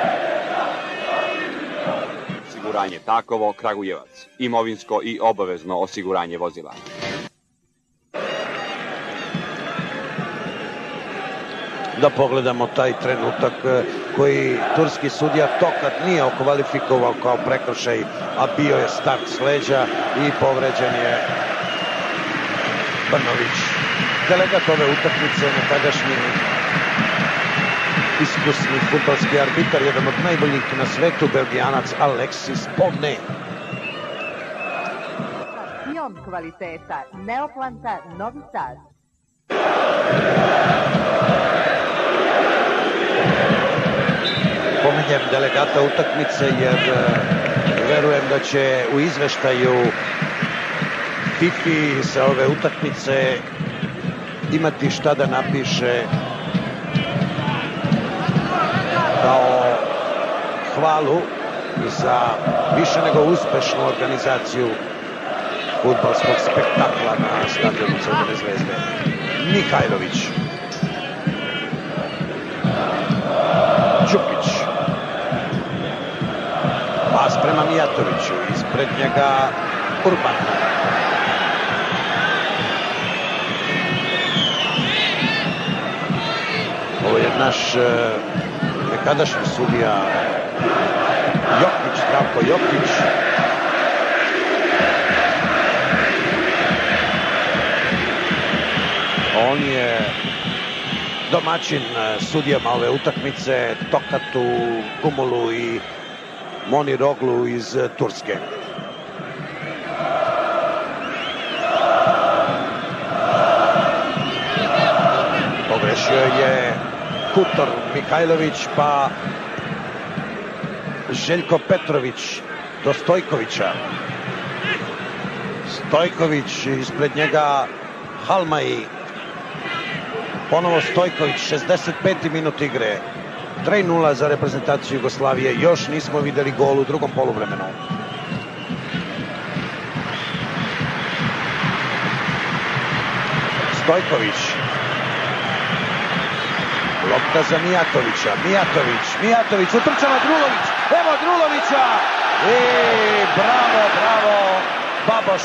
Osiguranje Takovo, Kragujevac. Imovinsko i obavezno osiguranje vozila. Da pogledamo taj trenutak koji turski sudija Tokat nije okvalifikovao kao prekršaj, a bio je start s leđa i povređen je Brnović. Delegat ove utakmice, nekadašnji iskusni fudbalski arbitar, jedan od najboljih na svetu, Belgijanac Alexis Pogné. Šampion kvaliteta Neoplanta Novi Sad. Pominjem delegata utakmice jer verujem da će u izveštaju FIFA sa ove utakmice imati šta da napiše kao hvalu za više nego uspešnu organizaciju fudbalskog spektakla na stadionu Crvene zvezde. Mihajlović. Đukić. Pas prema Mijatoviću, ispred njega Urban. Ovo je naš nekadašnji sudija Jokić, Zdravko Jokić. On je domaćin sudijama ove utakmice, Tokatu, Kumulu i Moni Roglu iz Turske. Pogrešio je Kutor Mihajlović, pa Željko Petrović do Stojkovića. Stojković, ispred njega Halmaji. Ponovo Stojković, 65. minut igre. 3-0 za reprezentaciju Jugoslavije. Još nismo videli gol u drugom poluvremenu. Stojković. Lopta za Mijatovića. Mijatović, utrčava Drulović. Evo Drulovića. I bravo, Baboš.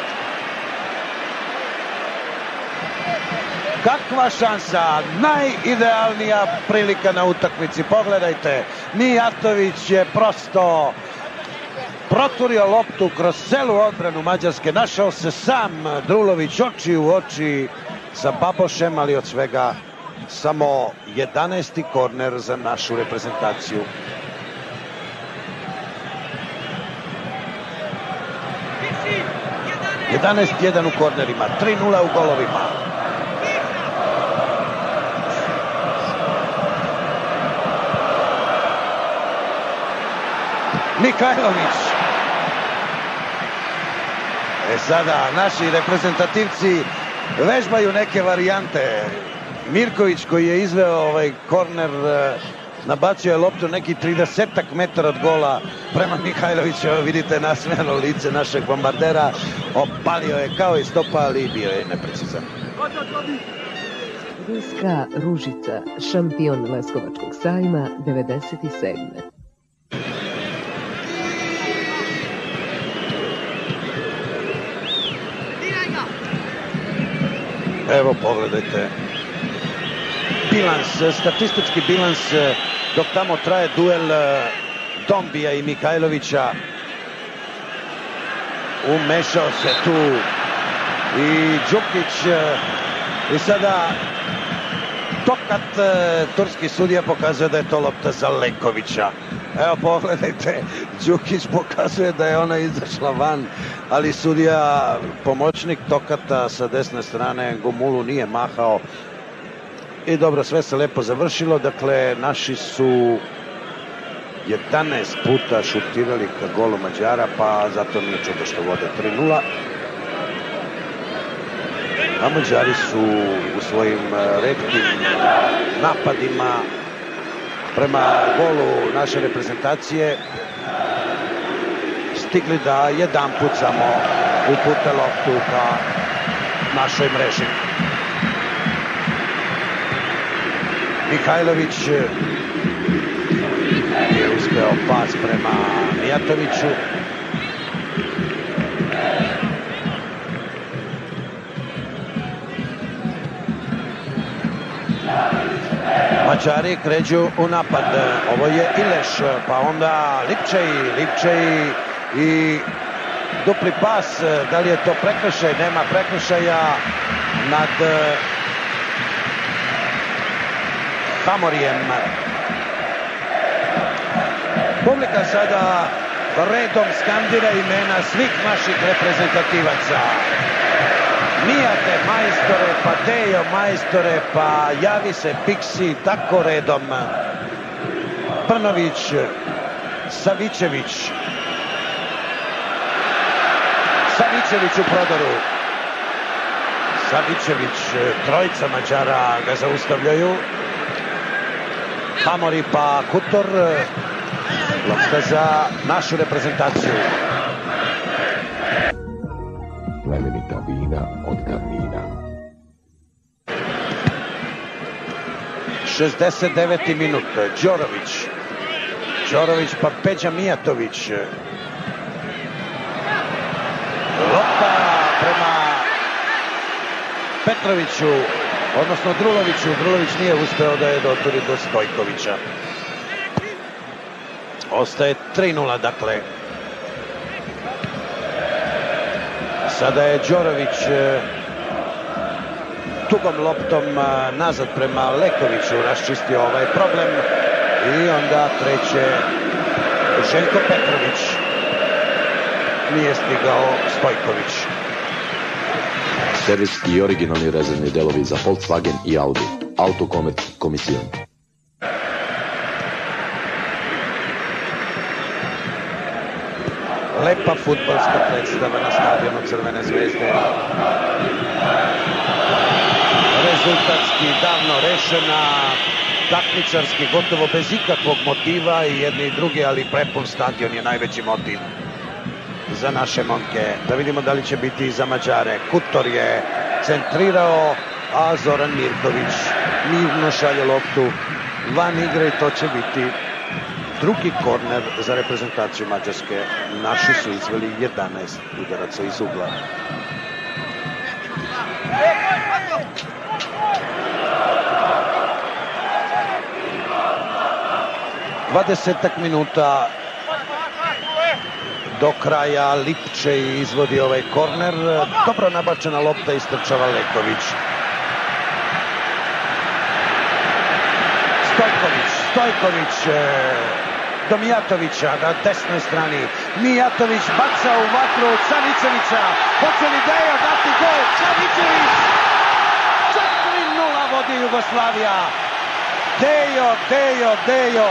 Kakva šansa, najidealnija prilika na utakmici. Pogledajte, Mijatović je prosto proturio loptu kroz celu odbranu Mađarske. Našao se sam Drulović oči u oči sa Babošem, ali od svega samo 11. korner za našu reprezentaciju. Jedanaest 1 u kornerima, 3-0 u golovima. Mihajlović. Sada naši reprezentativci vežbaju neke varijante. Mirković koji je izveo ovaj korner nabacio je loptu neki 30 metara od gola prema Mihajloviću. Vidite nasmejano lice našeg bombardera. Opalio je kao i stopa, ali bio je neprecizan. Ruska Ružica, šampion Leskovačkog sajma 97. Evo pogledajte bilans, statistički bilans dok tamo traje duel Dombija i Mihajlovića. Umešao se tu i Đukić i sada Tokat, turski sudija pokazuje da je to lopta za Lekovića. Evo pogledajte, Đukić pokazuje da je ona izašla van, ali sudija, pomoćnik Tokata sa desne strane Gomulu nije mahao. I dobro, sve se lepo završilo, dakle naši su 11 puta šutirali ka golu Mađara, pa zato nije čudo što vode 3-0. A Mađari su u svojim retkim napadima prema golu naše reprezentacije stigli da jedan put samo upute loptu ka našoj mreži. Mihajlović je uspeo pas prema Mijatoviću. Mađari kreću u napad. Ovo je Ileš, pa onda Lipčej i dupli pas. Da li je to prekršaj? Nema prekršaja nad Hamorijem. Publika sada redom skandira imena svih naših reprezentativaca. Mijate majstore, pa Dejo majstore, pa javi se Piksi, tako redom. Prnović, Savićević. Savićević u prodoru. Savićević, trojica Mađara ga zaustavljaju. Hamori pa Kutor. Lopta za našu reprezentaciju. Plemenita vina od Karnina. 69. minut. Đorović pa Peđa Mijatović. Lopta prema Petroviću, odnosno Druloviću. Drulović nije uspeo da je doturi do Stojkovića. Ostaje 3-0, dakle. Sada je Đorović tugom loptom nazad prema Lekoviću raščistio ovaj problem i onda treće Željko Petrović. Nije stigao Stojković. Serijski i originalni rezervni delovi za Volkswagen i Audi. Autokomet Komisijon. Lepa fudbalska predstava na stadionu Crvene zvezde. Rezultatski davno rešena, takmičarski gotovo bez ikakvog motiva i jedni i drugi, ali prepun stadion je najveći motiv za naše momke. Da vidimo da li će biti i za Mađare. Kutor je centrirao, a Zoran Mirković mirno šalje loptu van igre i to će biti drugi korner za reprezentaciju Mađarske. Naši su izveli 11 udaraca iz ugla. Dvadesetak minuta do kraja. Lipčej izvodi ovaj korner. Dobro nabačena lopta, istrčava Leković. Stojković do Mijatovića na desnoj strani. Mijatović baca u vatru od Savićevića. Hoće li Dejo dati gol? Savićević! 4-0 vodi Jugoslavija. Dejo.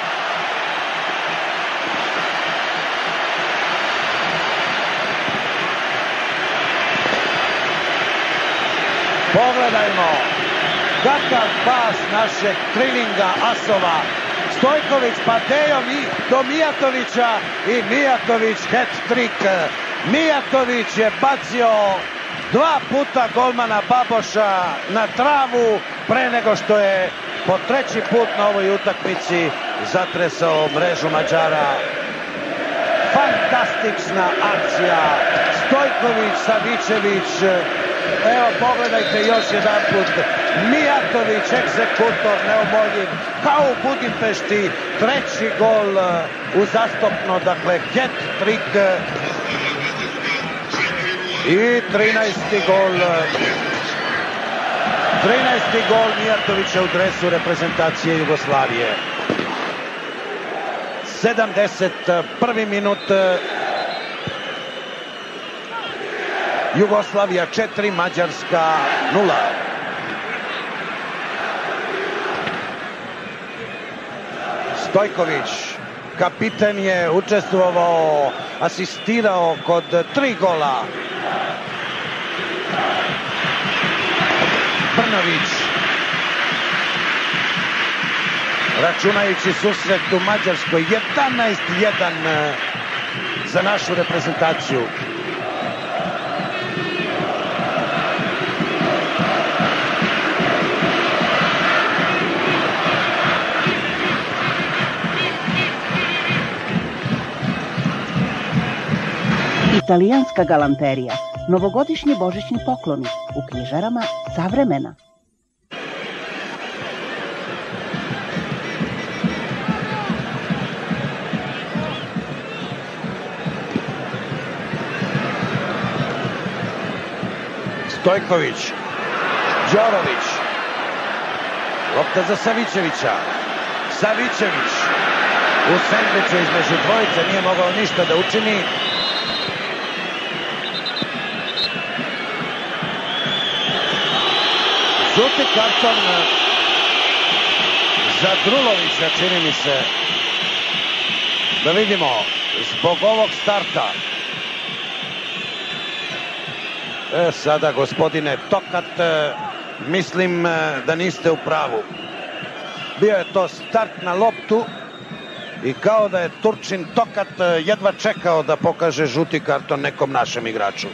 Pogledajmo kakav pas našeg trilinga asova. Stojković pa Dejo do Mijatovića i Mijatović hat-trick. Mijatović je bacio 2 puta golmana Baboša na travu pre nego što je po 3. put na ovoj utakmici zatresao mrežu Mađara. Fantastična akcija. Stojković, Savićević. Evo pogledajte još jedan put. Mijatović, egzekutor, neumoljiv, kao u Budimpešti, 3. gol uzastopno, dakle hat-trick i 13. gol 13. gol Mijatovića u dresu reprezentacije Jugoslavije. 71. minut. Jugoslavija 4, Mađarska 0. Stojković, kapiten, je učestvovao, asistirao kod 3 gola. Brnović, računajući susret u Mađarskoj, 11-1 za našu reprezentaciju. Italijanska galanterija. Novogodišnji božićni pokloni u knjižarama Savremena. Stojković, Đorović, lopta za Savićevića. Savićević u sendviču između dvojice, nije mogao ništa da učini. Žuti karton za Drulovića, čini mi se. Da vidimo, zbog ovog starta. Sada, gospodine Tokat, mislim da niste u pravu. Bio je to start na loptu i kao da je Turčin Tokat jedva čekao da pokaže žuti karton nekom našem igraču.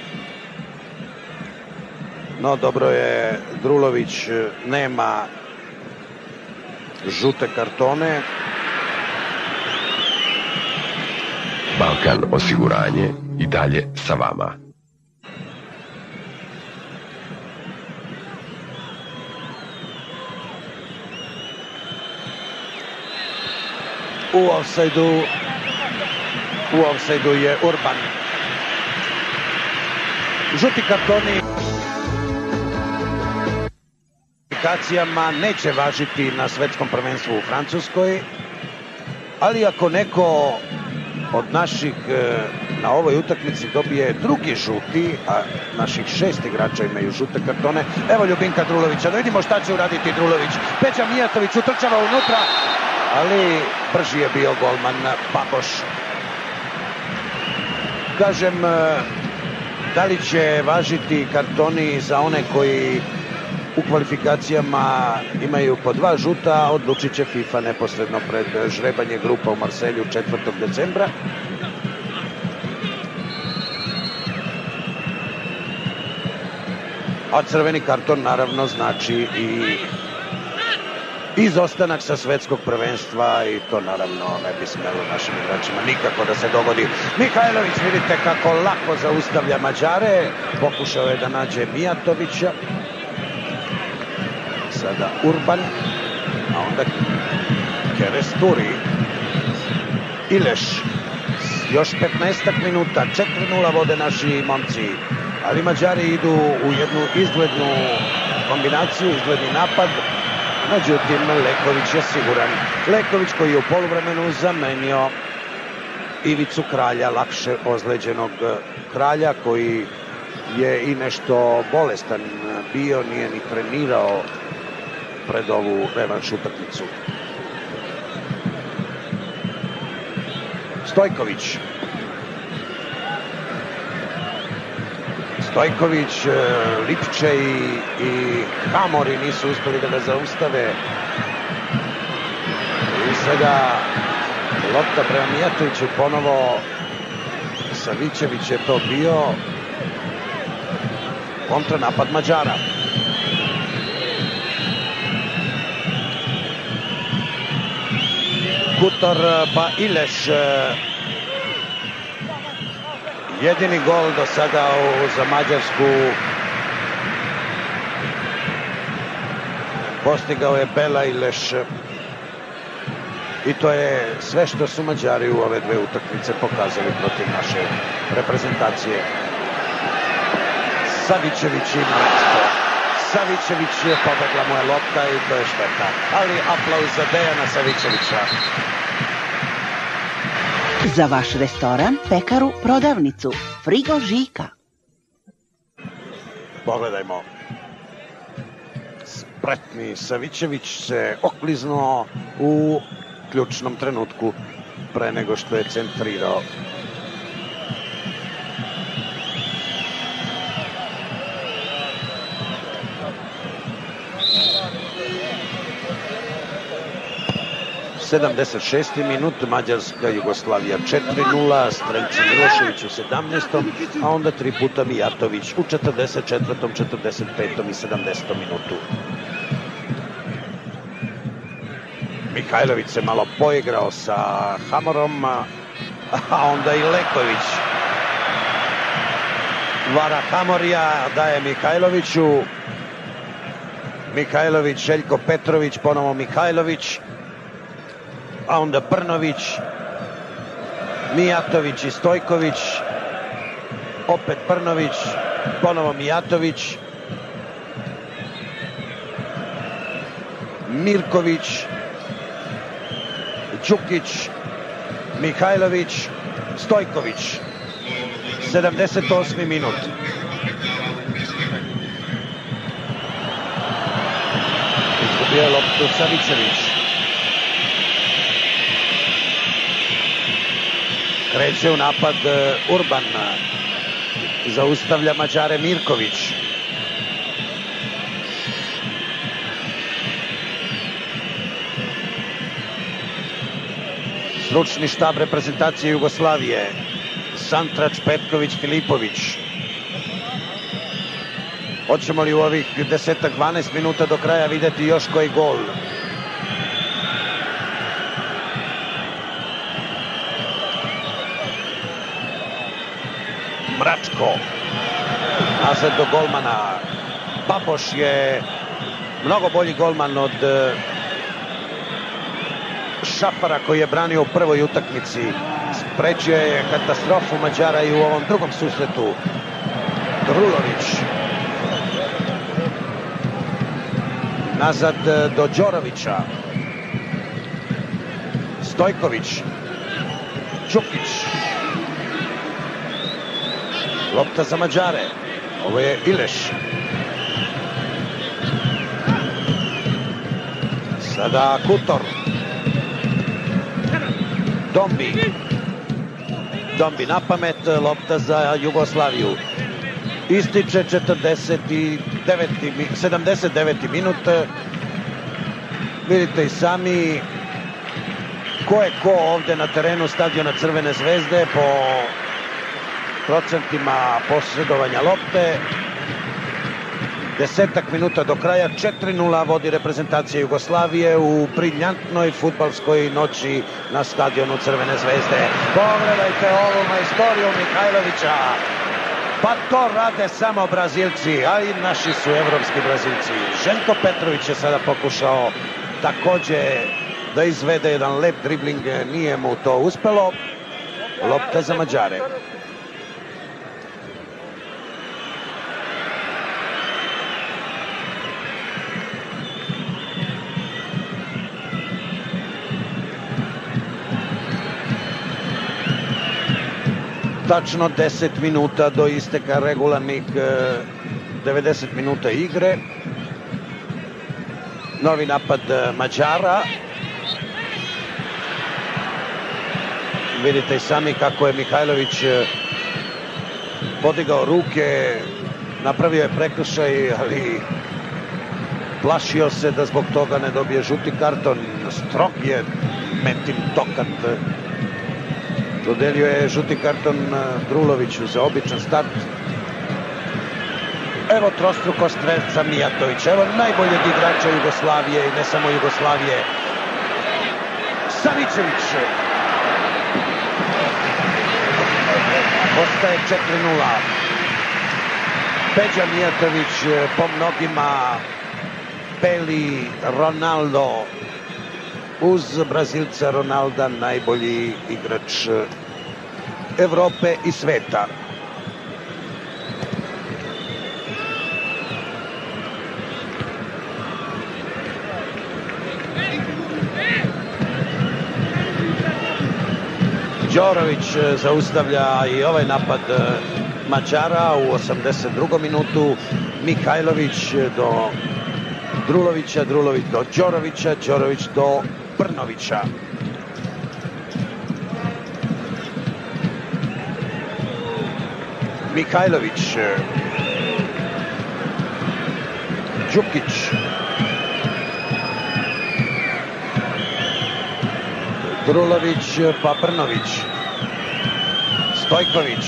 No, dobro je, Drulović nema žute kartone. Balkan osiguranje i dalje sa vama. U ofsajdu je Urban. Žuti kartoni neće važiti na svetskom prvenstvu u Francuskoj, ali ako neko od naših na ovoj utakmici dobije drugi žuti, a naših 6 igrača imaju žute kartone, evo Ljubinka Drulovića, da vidimo šta će uraditi Drulović. Peđa Mijatović utrčava unutra, ali brži je bio golman Baboš. Kažem, da li će važiti kartoni za one koji u kvalifikacijama imaju po 2 žuta, odlučit će FIFA neposredno pred žrebanje grupa u Marselju 4. decembra. A crveni karton naravno znači i izostanak sa svetskog prvenstva i to naravno ne bi smelo našim igračima nikako da se dogodi. Mihajlović, vidite kako lako zaustavlja Mađare, pokušao je da nađe Mijatovića. Sada Urban, a onda Keresturi, Ileš, još 15 minuta, 4-0 vode naši momci, ali Mađari idu u jednu izglednu kombinaciju, izgledni napad, međutim Leković je siguran. Leković koji je u poluvremenu zamenio Ivicu Kralja, lakše ozleđenog Kralja, koji je i nešto bolestan bio, nije ni trenirao pred ovu revanš utakmicu. Stojković. Stojković, Lipče i Hamori nisu uspeli da ga zaustave. I sada lopta prema Mijatoviću, ponovo Savićević je to bio. Kontranapad Mađara. Kutor pa Ileš. Jedini gol do sada za Mađarsku postigao je Bela Ileš. I to je sve što su Mađari u ove 2 utakmice pokazali protiv naše reprezentacije. Savićević ima nešto. Savićević, pobegla mu je lopta i to je šteta. Ali aplauz za Dejana Savićevića. Za vaš restoran, pekaru, prodavnicu, Frigo Žika. Pogledajmo. Spretni Savićević se okliznuo u ključnom trenutku pre nego što je centrirao. ...76. minut, Mađarska, Jugoslavija 4-0, streljci Milošević u 17. a onda 3 puta Mijatović u 44., 45. i 70. minutu. Mihajlović se malo poigrao sa Hamorom, a onda i Leković vara Hamorija, daje Mihajloviću. Mihajlović, Željko Petrović, ponovo Mihajlović, a onda Brnović, Mijatović i Stojković, opet Brnović, ponovo Mijatović, Mirković, Đukić, Mihajlović, Stojković. 78. minut. Izgubio je loptu Savićević. Kreće u napad Urban. Zaustavlja Mađare Mirković. Stručni štab reprezentacije Jugoslavije. Santrač, Petković, Filipović. Hoćemo li u ovih 10-12 minuta do kraja videti još koji gol? Mračko. Nazad do golmana. Baboš je mnogo bolji golman od Šapara koji je branio u prvoj utakmici. Sprečio je katastrofu Mađara i u ovom drugom susretu. Drulović. Nazad do Đorovića. Stojković. Đukić. Lopta za Mađare. Ovo je Ileš. Sada Kutor. Dombi na pamet, lopta za Jugoslaviju. Ističe 79. minut. Vidite i sami ko je ko ovde na terenu stadiona Crvene zvezde po procentima posredovanja lopte. 10 minuta do kraja, 4-0 vodi reprezentacija Jugoslavije u briljantnoj fudbalskoj noći na stadionu Crvene zvezde. Pogledajte ovu majstoriju Mihajlovića. Pa to rade samo Brazilci, a i naši su evropski Brazilci. Željko Petrović je sada pokušao takođe da izvede jedan lep dribling, nije mu to uspelo. Lopta za Mađare. Tačno 10 minuta do isteka regularnih 90 minuta igre. Novi napad Mađara. Vidite i sami kako je Mihajlović podigao ruke, napravio je prekršaj, ali plašio se da zbog toga ne dobije žuti karton. Strog je Metin Tokat. Dodelio je žuti karton Druloviću za običan start. Evo trostruko strelca Mijatović. Evo najboljeg igrača Jugoslavije i ne samo Jugoslavije. Savićević. Ostaje 4-0. Peđa Mijatović po mnogima Peli, Ronaldo. Uz Brazilca Ronalda najbolji igrač Evrope i sveta. Đorović zaustavlja i ovaj napad Mađara u 82. minutu. Mihajlović do Drulovića, Drulović do Đorovića, Đorović do Brnovića. Mihajlović, Đukić, Drulović pa Brnović, Stojković,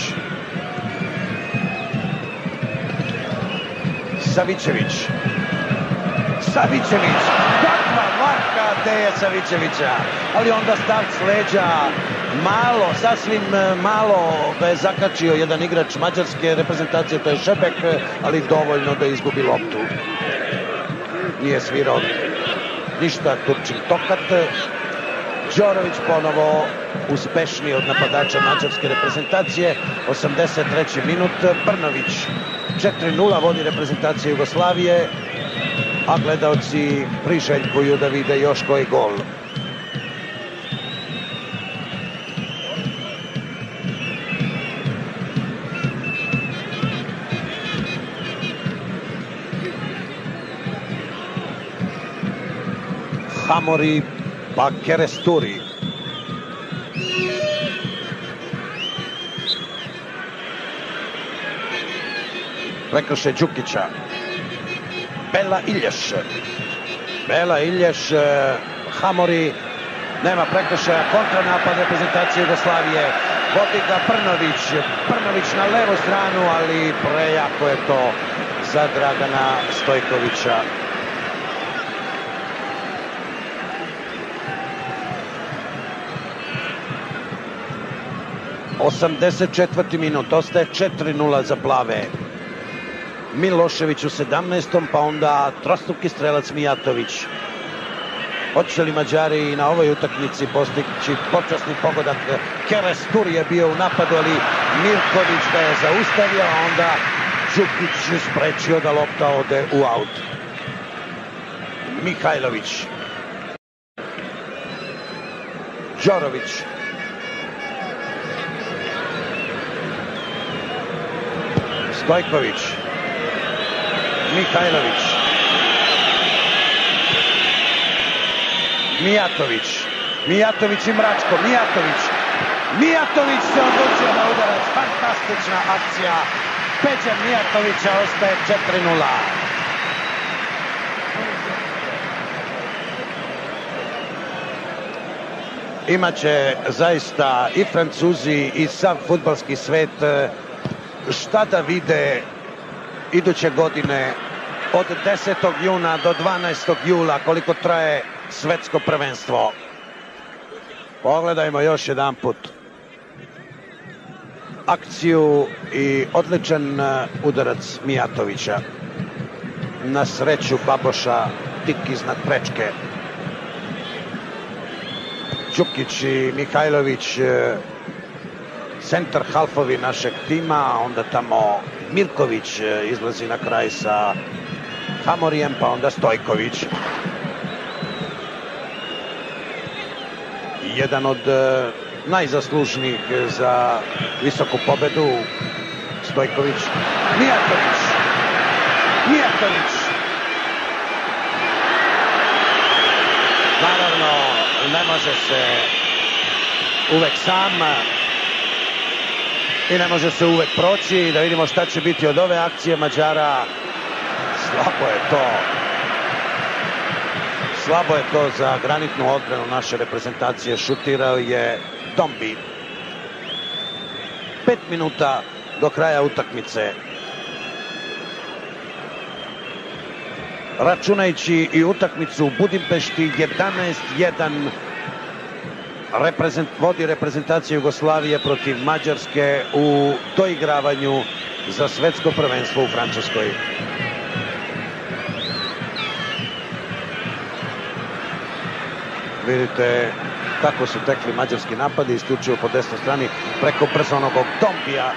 Savićević, Savićević, kakva varka Deje Savićevića, ali onda start s leđa, malo, sasvim malo ga je zakačio jedan igrač mađarske reprezentacije, to je Šebek, ali dovoljno da izgubi loptu. Nije svirao ništa Turčin Tokat. Đorović ponovo uspešniji od napadača mađarske reprezentacije. 83. minut, Brnović 4:0 vodi reprezentacija Jugoslavije, a gledaoci priželjkuju da vide još koji gol. Hamori pa Keresturi. Prekršaj Đukića. Bela Ilješ. Bela Ilješ, Hamori, nema prekršaja, kontranapad reprezentacije Jugoslavije. Vodi ga Brnović. Brnović na levu stranu, ali prejako je to za Dragana Stojkovića. ...84. minut, ostaje 4:0 za plave. Milošević u 17. pa onda trostruki strelac Mijatović. Hoće li Mađari na ovoj utakmici postići počasni pogodak? Keresturi je bio u napadu, ali Mirković ga je zaustavio, a onda Đukić sprečio da lopta ode u aut. Mihajlović. Đorović. Stojković. Mihajlović. Mijatović. Mijatović i Mračko. Mijatović. Mijatović se odlučio na udarac. Fantastična akcija. Peđa Mijatovića, ostaje 4:0. Imaće zaista i Francuzi i sav fudbalski svet šta da vide iduće godine od 10. juna do 12. jula, koliko traje svetsko prvenstvo. Pogledajmo još jedan put akciju i odličan udarac Mijatovića. Na sreću Baboša tik iznad prečke. Đukić i Mihajlović, centar halfovi našeg tima, onda tamo Mirković izlazi na kraj sa Hamorijem, pa onda Stojković. Jedan od najzaslužnijih za visoku pobedu, Stojković. Mijatović. Mijatović. Naravno, ne može se uvek sam i ne može se uvek proći. Da vidimo šta će biti od ove akcije Mađara. Slabo je to. Slabo je to za granitnu odbranu naše reprezentacije. Šutirao je Dombi. 5 minuta do kraja utakmice. Računajući i utakmicu u Budimpešti, 11:1 vodi reprezentacija Jugoslavije protiv Mađarske u doigravanju za svetsko prvenstvo u Francuskoj. Vidite kako su tekli mađarski napadi, isključivo po desnoj strani preko brzonogog Dombija.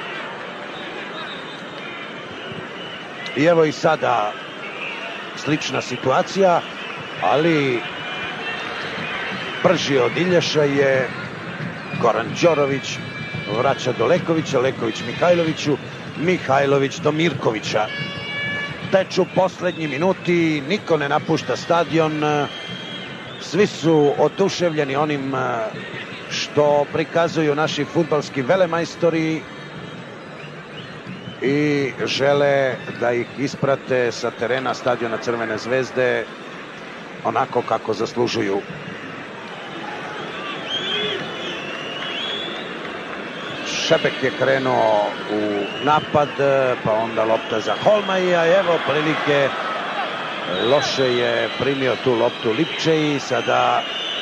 I evo i sada slična situacija, ali brži od Ilješa je Goran Đorović vraća do Lekovića, Leković Mihajloviću, Mihajlović do Mirkovića. Teču poslednji minuti, niko ne napušta stadion, svi su oduševljeni onim što prikazuju naši fudbalski velemajstori i žele da ih isprate sa terena stadiona Crvene zvezde onako kako zaslužuju. Šebek je krenuo u napad, pa onda lopta za Holmaja. Evo prilike, loše je primio tu loptu Lipčeji, sada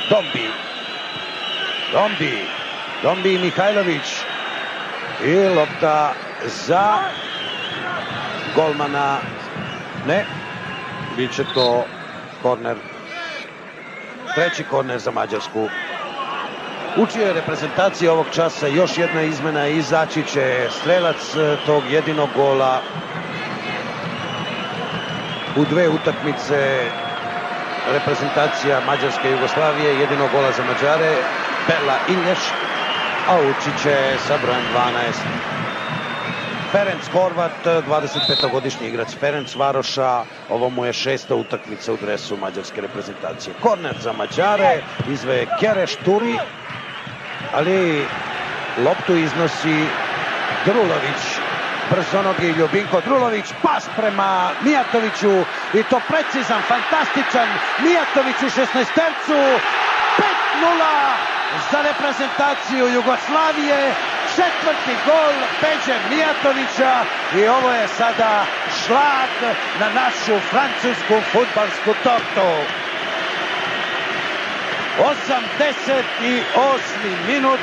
Dombi i Mihajlović i lopta za golmana. Ne, bit će to korner, treći korner za Mađarsku. U čijoj reprezentaciji ovog časa još jedna izmena, izaći će strelac tog jedinog gola u dve utakmice reprezentacija Mađarske i Jugoslavije, jedinog gola za Mađare, Bela Ilješ, a ući će sa brojem 12 Ferenc Horvat, 25-godišnji igrač Ferenc Varoša. Ovo mu je 6. utakmica u dresu mađarske reprezentacije. Korner za Mađare, izve Kereš Turi, ali loptu iznosi Drulović, brzonogi Ljubinko Drulović, pas prema Mijatoviću i to precizan, fantastičan Mijatović u 16-tercu, 5-0 za reprezentaciju Jugoslavije, četvrti gol Peđe Mijatovića i ovo je sada šlag na našu francusku fudbalsku tortu. 88. minut,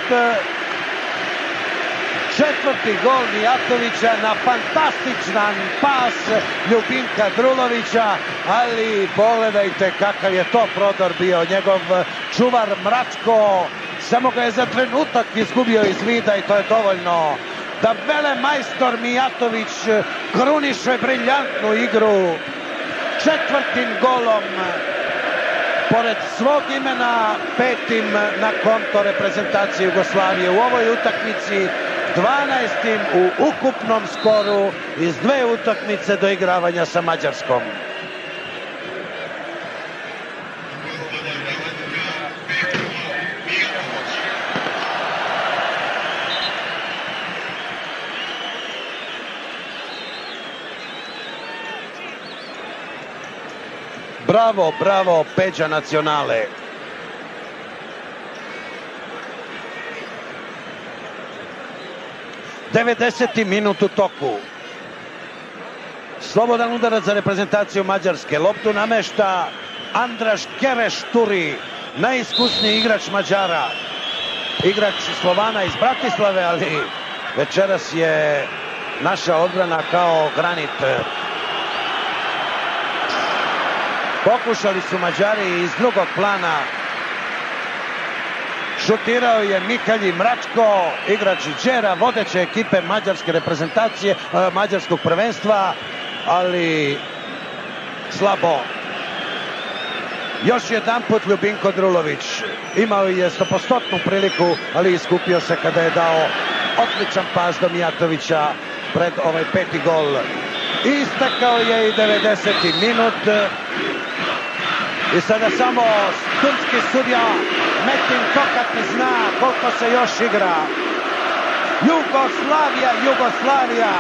četvrti gol Mijatovića na fantastičan pas Ljubinka Drulovića, ali pogledajte kakav je to prodor bio. Njegov čuvar Mračko samo ga je za trenutak izgubio iz vida i to je dovoljno da velemajstor Mijatović kruniše briljantnu igru četvrtim golom, pored svog imena, 5. na konto reprezentacije Jugoslavije u ovoj utakmici, 12. u ukupnom skoru iz dve utakmice do igravanja sa Mađarskom. Bravo, bravo, Peđa Nacionale. Devedeseti minut u toku. Slobodan udarac za reprezentaciju Mađarske. Loptu namešta Andraš Kereš Turi, najiskusniji igrač Mađara. Igrač Slovana iz Bratislave, ali večeras je naša odbrana kao granit. Pokušali su Mađari iz drugog plana. Šutirao je Mihalji Mračko, igrač Đera, vodeće ekipe mađarske reprezentacije, mađarskog prvenstva, ali slabo. Još jedan put Ljubinko Drulović. Imao je 100% priliku, ali iskupio se kada je dao odličan pas do Mijatovića pred ovaj 5. gol. Istekao je i 90. minut. I sada samo turski sudija Metin Tokat zna koliko se još igra. Jugoslavija, Jugoslavija.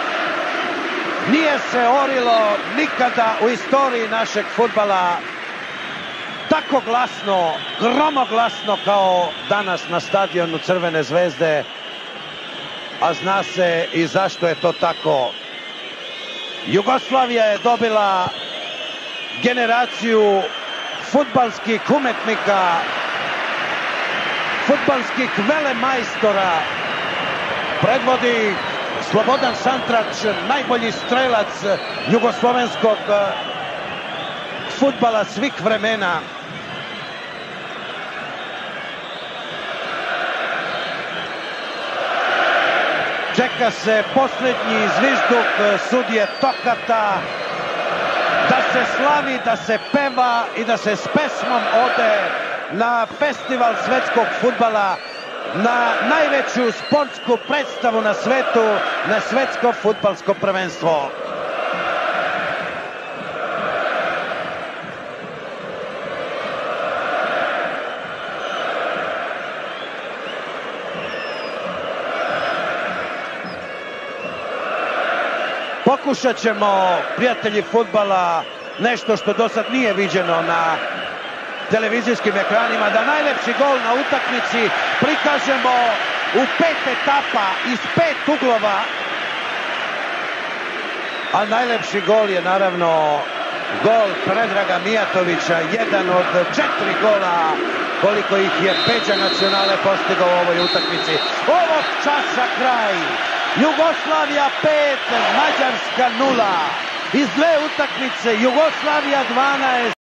Nije se orilo nikada u istoriji našeg fudbala tako glasno, gromoglasno kao danas na stadionu Crvene zvezde, a zna se i zašto je to tako. Jugoslavija je dobila generaciju fudbalskih umetnika, fudbalskih velemajstora. Predvodi Slobodan Santrač, najbolji strelac jugoslovenskog fudbala svih vremena. Čeka se posljednji zvižduk sudije Tokata, da se slavi, da se peva i da se s pesmom ode na festival svetskog fudbala na najveću sportsku predstavu na svetu, na svetsko fudbalsko prvenstvo. Pokušat ćemo, prijatelji fudbala, nešto što do sad nije viđeno na televizijskim ekranima, da najlepši gol na utakmici prikažemo u 5 etapa iz 5 uglova. A najlepši gol je naravno gol Predraga Mijatovića, jedan od 4 gola koliko ih je Peđa Nacionale postigao u ovoj utakmici. Ovog časa kraj. Jugoslavija 5, Mađarska 0. Iz dve utakmice Jugoslavija 12.